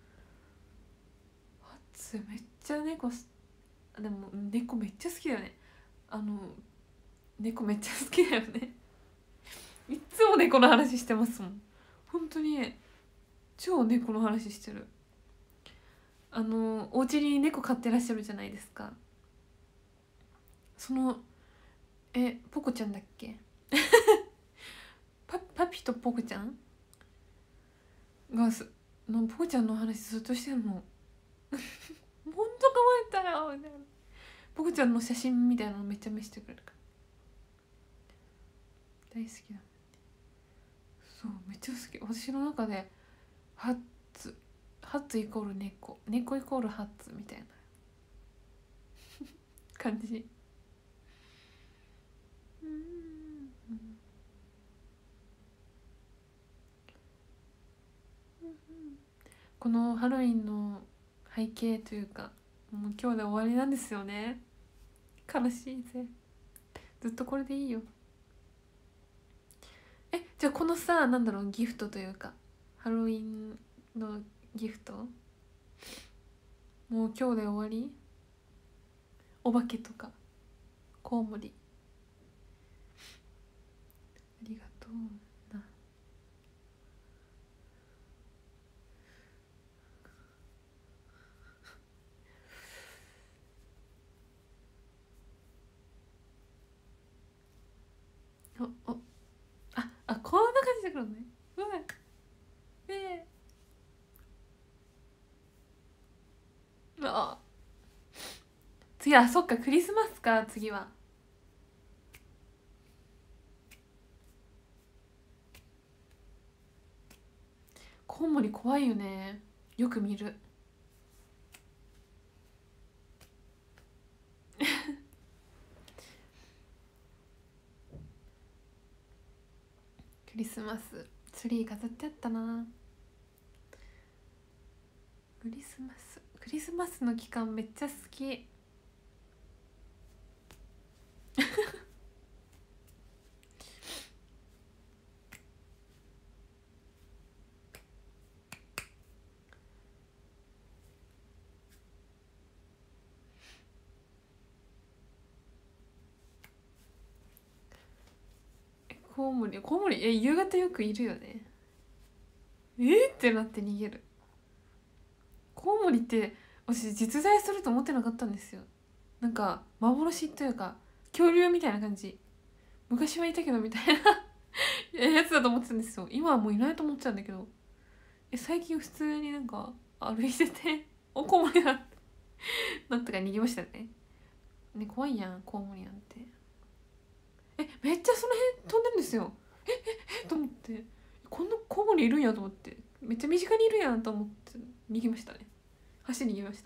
[SPEAKER 1] つめっちゃ猫すでも猫めっちゃ好きだよね。あの猫めっちゃ好きだよねいっつも猫の話してますもん本当に。超猫の話してる。あのお家に猫飼ってらっしゃるじゃないですか。そのえポコちゃんだっけパパピとポコちゃんがすのポコちゃんの話ずっとしてるのほんと可愛いったよみたいな。ポコちゃんの写真みたいなのめっちゃ見せてくれるから大好きだ。そうめっちゃ好き。私の中でハッツハッツイコール猫猫イコールハッツみたいな感じ。うんこのハロウィンの背景というかもう今日で終わりなんですよね。悲しいぜ。ずっとこれでいいよ。え、じゃあこのさ、なんだろう、ギフトというかハロウィンのギフトもう今日で終わり？お化けとかコウモリありがとうな。おおああ、こんな感じでくるのね。うわえー、あ次はそっかクリスマスか。次はコウモリ怖いよね。よく見る。クリスマスツリー飾ってあったな。クリスマスクリスマスの期間めっちゃ好き。コウモリコウモリえ夕方よくいるよね。えー、ってなって逃げる。コウモリって私実在すると思ってなかったんですよ。なんか幻というか恐竜みたいな感じ。昔はいたけどみたいなやつだと思ってたんですよ。今はもういないと思ってたんだけど、え最近普通になんか歩いてておコウモリだなんとか逃げましたね。ね怖いやんコウモリなんて。えめっちゃその辺飛んでるんですよ。えええと思って、こんなコウモリいるんやと思って、めっちゃ身近にいるやんと思って逃げましたね。走り逃げました。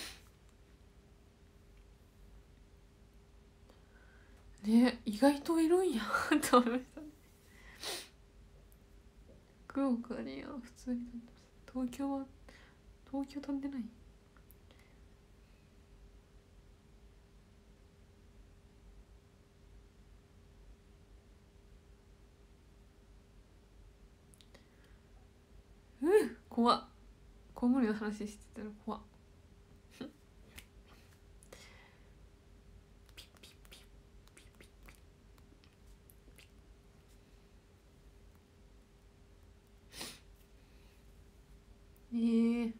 [SPEAKER 1] ね意外といるんやと思いましたね。福岡には普通に飛んでます。東京は東京飛んでない。うん怖っ。コウモリの話してたら怖っ。ピッピッピッピッピッえー、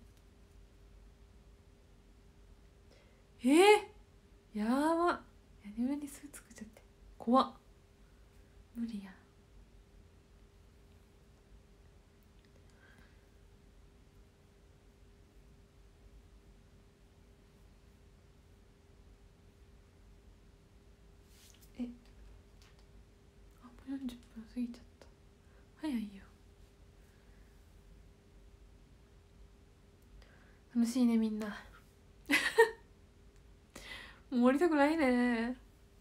[SPEAKER 1] えー、やば。屋根裏に巣作っちゃって怖っ。無理や。えあもうよんじゅっぷん過ぎちゃった。早いよ。楽しいねみんなもう終わりたくないね。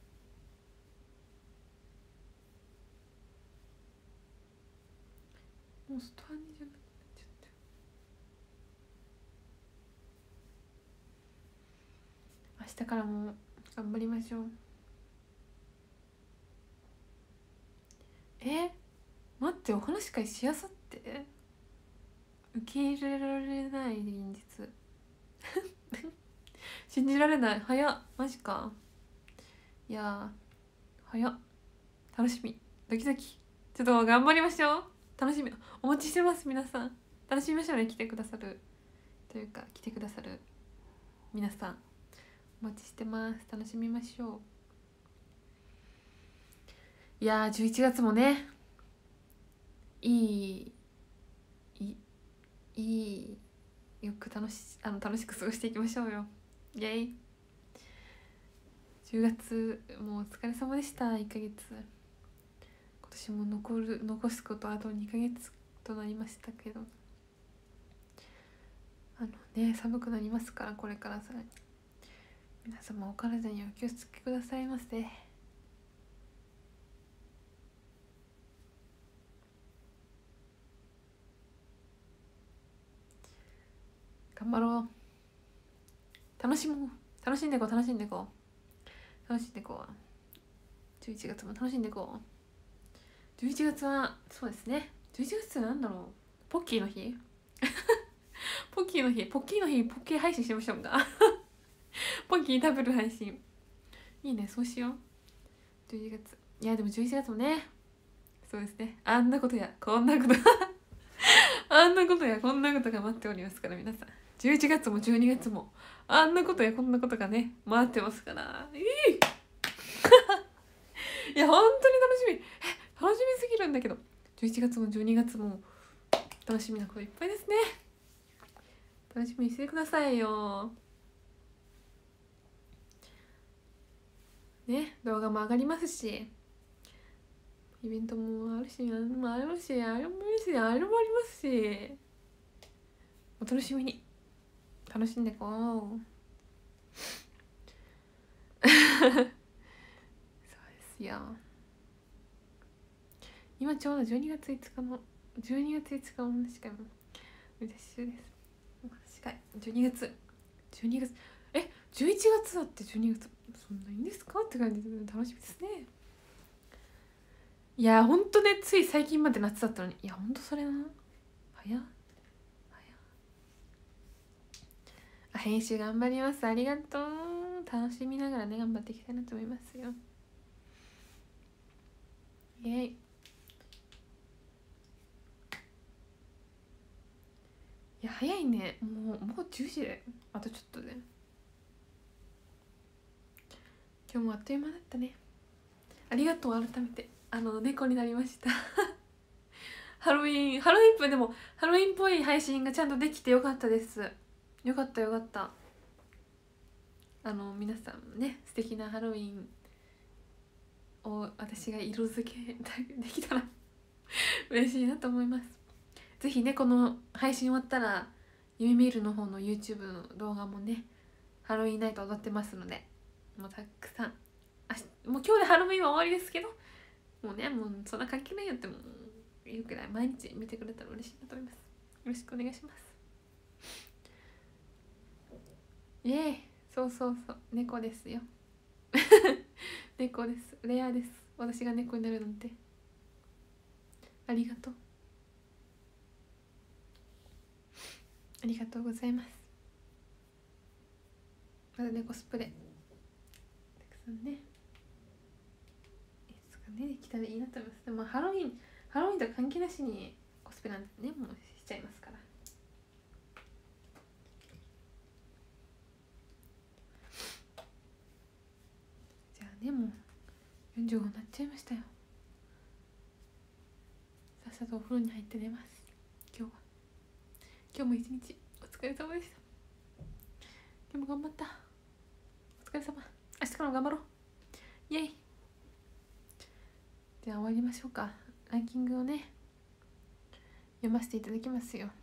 [SPEAKER 1] もうストアにじゃなくなっちゃった。明日からも頑張りましょう。え待ってお話し会しあさって受け入れられない現実信じられない。早っマジか。いや早っ。楽しみドキドキ。ちょっと頑張りましょう。楽しみお待ちしてます皆さん。楽しみましょうね。来てくださるというか来てくださる皆さんお待ちしてます。楽しみましょう。いやーじゅういちがつもねいいいいいよく楽しあの楽しく過ごしていきましょうよ。イェイ。じゅうがつもうお疲れ様でした。いっかげつ今年も残る残すことあとにかげつとなりましたけど、あのね寒くなりますからこれからさらに皆様お体にお気をつけくださいませ。頑張ろう。楽楽しもう。楽しんでいこう楽しんでいこう楽しんでいこう。じゅういちがつも楽しんでいこう。じゅういちがつはそうですね。じゅういちがつってなんだろう。ポッキーの日ポッキーの日ポッキーの日ポッキー配信しましょうかポッキー食べる配信いいね。そうしよう。じゅういちがつ、いやでもじゅういちがつもね、そうですね、あんなことやこんなことあんなことやこんなことが待っておりますから皆さん。じゅういちがつもじゅうにがつもあんなことやこんなことがね待ってますから。いいいや本当に楽しみ。え楽しみすぎるんだけど、じゅういちがつもじゅうにがつも楽しみなこといっぱいですね。楽しみにしてくださいよね。動画も上がりますし、イベントもあるし、あれもあるし、あれもあるし、あれもありますし、お楽しみに。楽しんでこうそうですよ。今ちょうどじゅうにがついつかのじゅうにがついつかの話会も嬉しいです。確かにじゅうにがつじゅうにがつえじゅういちがつだってじゅうにがつそんないいんですかって感じで楽しみですね。いやほんとね、つい最近まで夏だったのに、いやほんとそれな早っ編集頑張ります。ありがとう。楽しみながらね頑張っていきたいなと思いますよ。イエイ。いや早いね。もうもうじゅうじであとちょっとで、今日もあっという間だったね。ありがとう。改めてあの猫になりましたハロウィンハロウィンっぽい、でもハロウィンっぽい配信がちゃんとできてよかったです。よかったよかった。あの皆さんね素敵なハロウィンを私が色付けできたら嬉しいなと思います。ぜひねこの配信終わったらゆみみるの方の YouTube の動画もねハロウィンナイト踊ってますので、もうたくさんあしもう今日でハロウィンは終わりですけど、もうねもうそんな関係ないよっても言うくらい毎日見てくれたら嬉しいなと思います。よろしくお願いします。イエーイ。そうそうそう猫ですよ猫です。レアです。私が猫になるなんて。ありがとうありがとうございます。まだねコスプレたくさんねいつかねできたらいいなと思います。でもハロウィンハロウィンとか関係なしにコスプレなんてねもうしちゃいますから。じゃあねもうよんじゅうごになっちゃいましたよ。さっさとお風呂に入って寝ます。今日は今日も一日お疲れ様でした。今日も頑張った。お疲れ様。明日からも頑張ろう。イエイ。じゃあ終わりましょうか。ランキングをね読ませていただきますよ。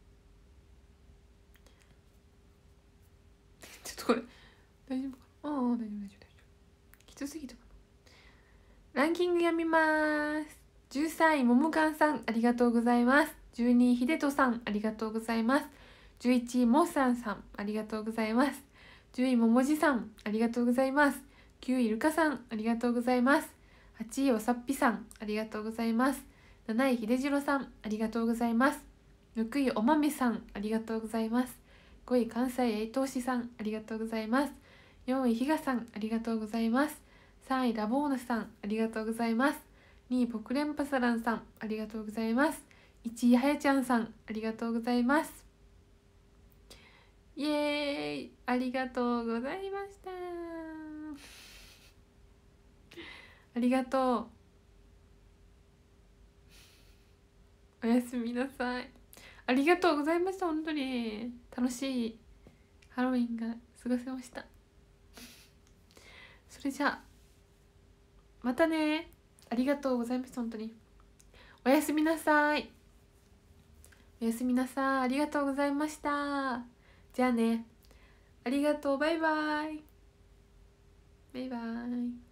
[SPEAKER 1] ちょっとこれ大丈夫かな。ああ大丈夫大丈夫大丈夫。きつすぎたかな。ランキング読みます。じゅうさんいももかんさんありがとうございます。じゅうにいひでとさんありがとうございます。じゅういちいもっさんさんありがとうございます。じゅういももじさんありがとうございます。きゅういるかさんありがとうございます。はちいおさっぴさんありがとうございます。なないひでじろさんありがとうございます。ろくいおまめさんありがとうございます。ごい関西えいとうしさんありがとうございます。よんいひがさんありがとうございます。さんいラボーナさんありがとうございます。にいポクレンパサランさんありがとうございます。いちいはやちゃんさんありがとうございます。イエーイありがとうございましたありがとう。おやすみなさい。ありがとうございました。本当に楽しいハロウィンが過ごせました。それじゃあまたね。ありがとうございました。本当におやすみなさい。おやすみなさい。ありがとうございました。じゃあね。ありがとう。バイバイ。バイバイ。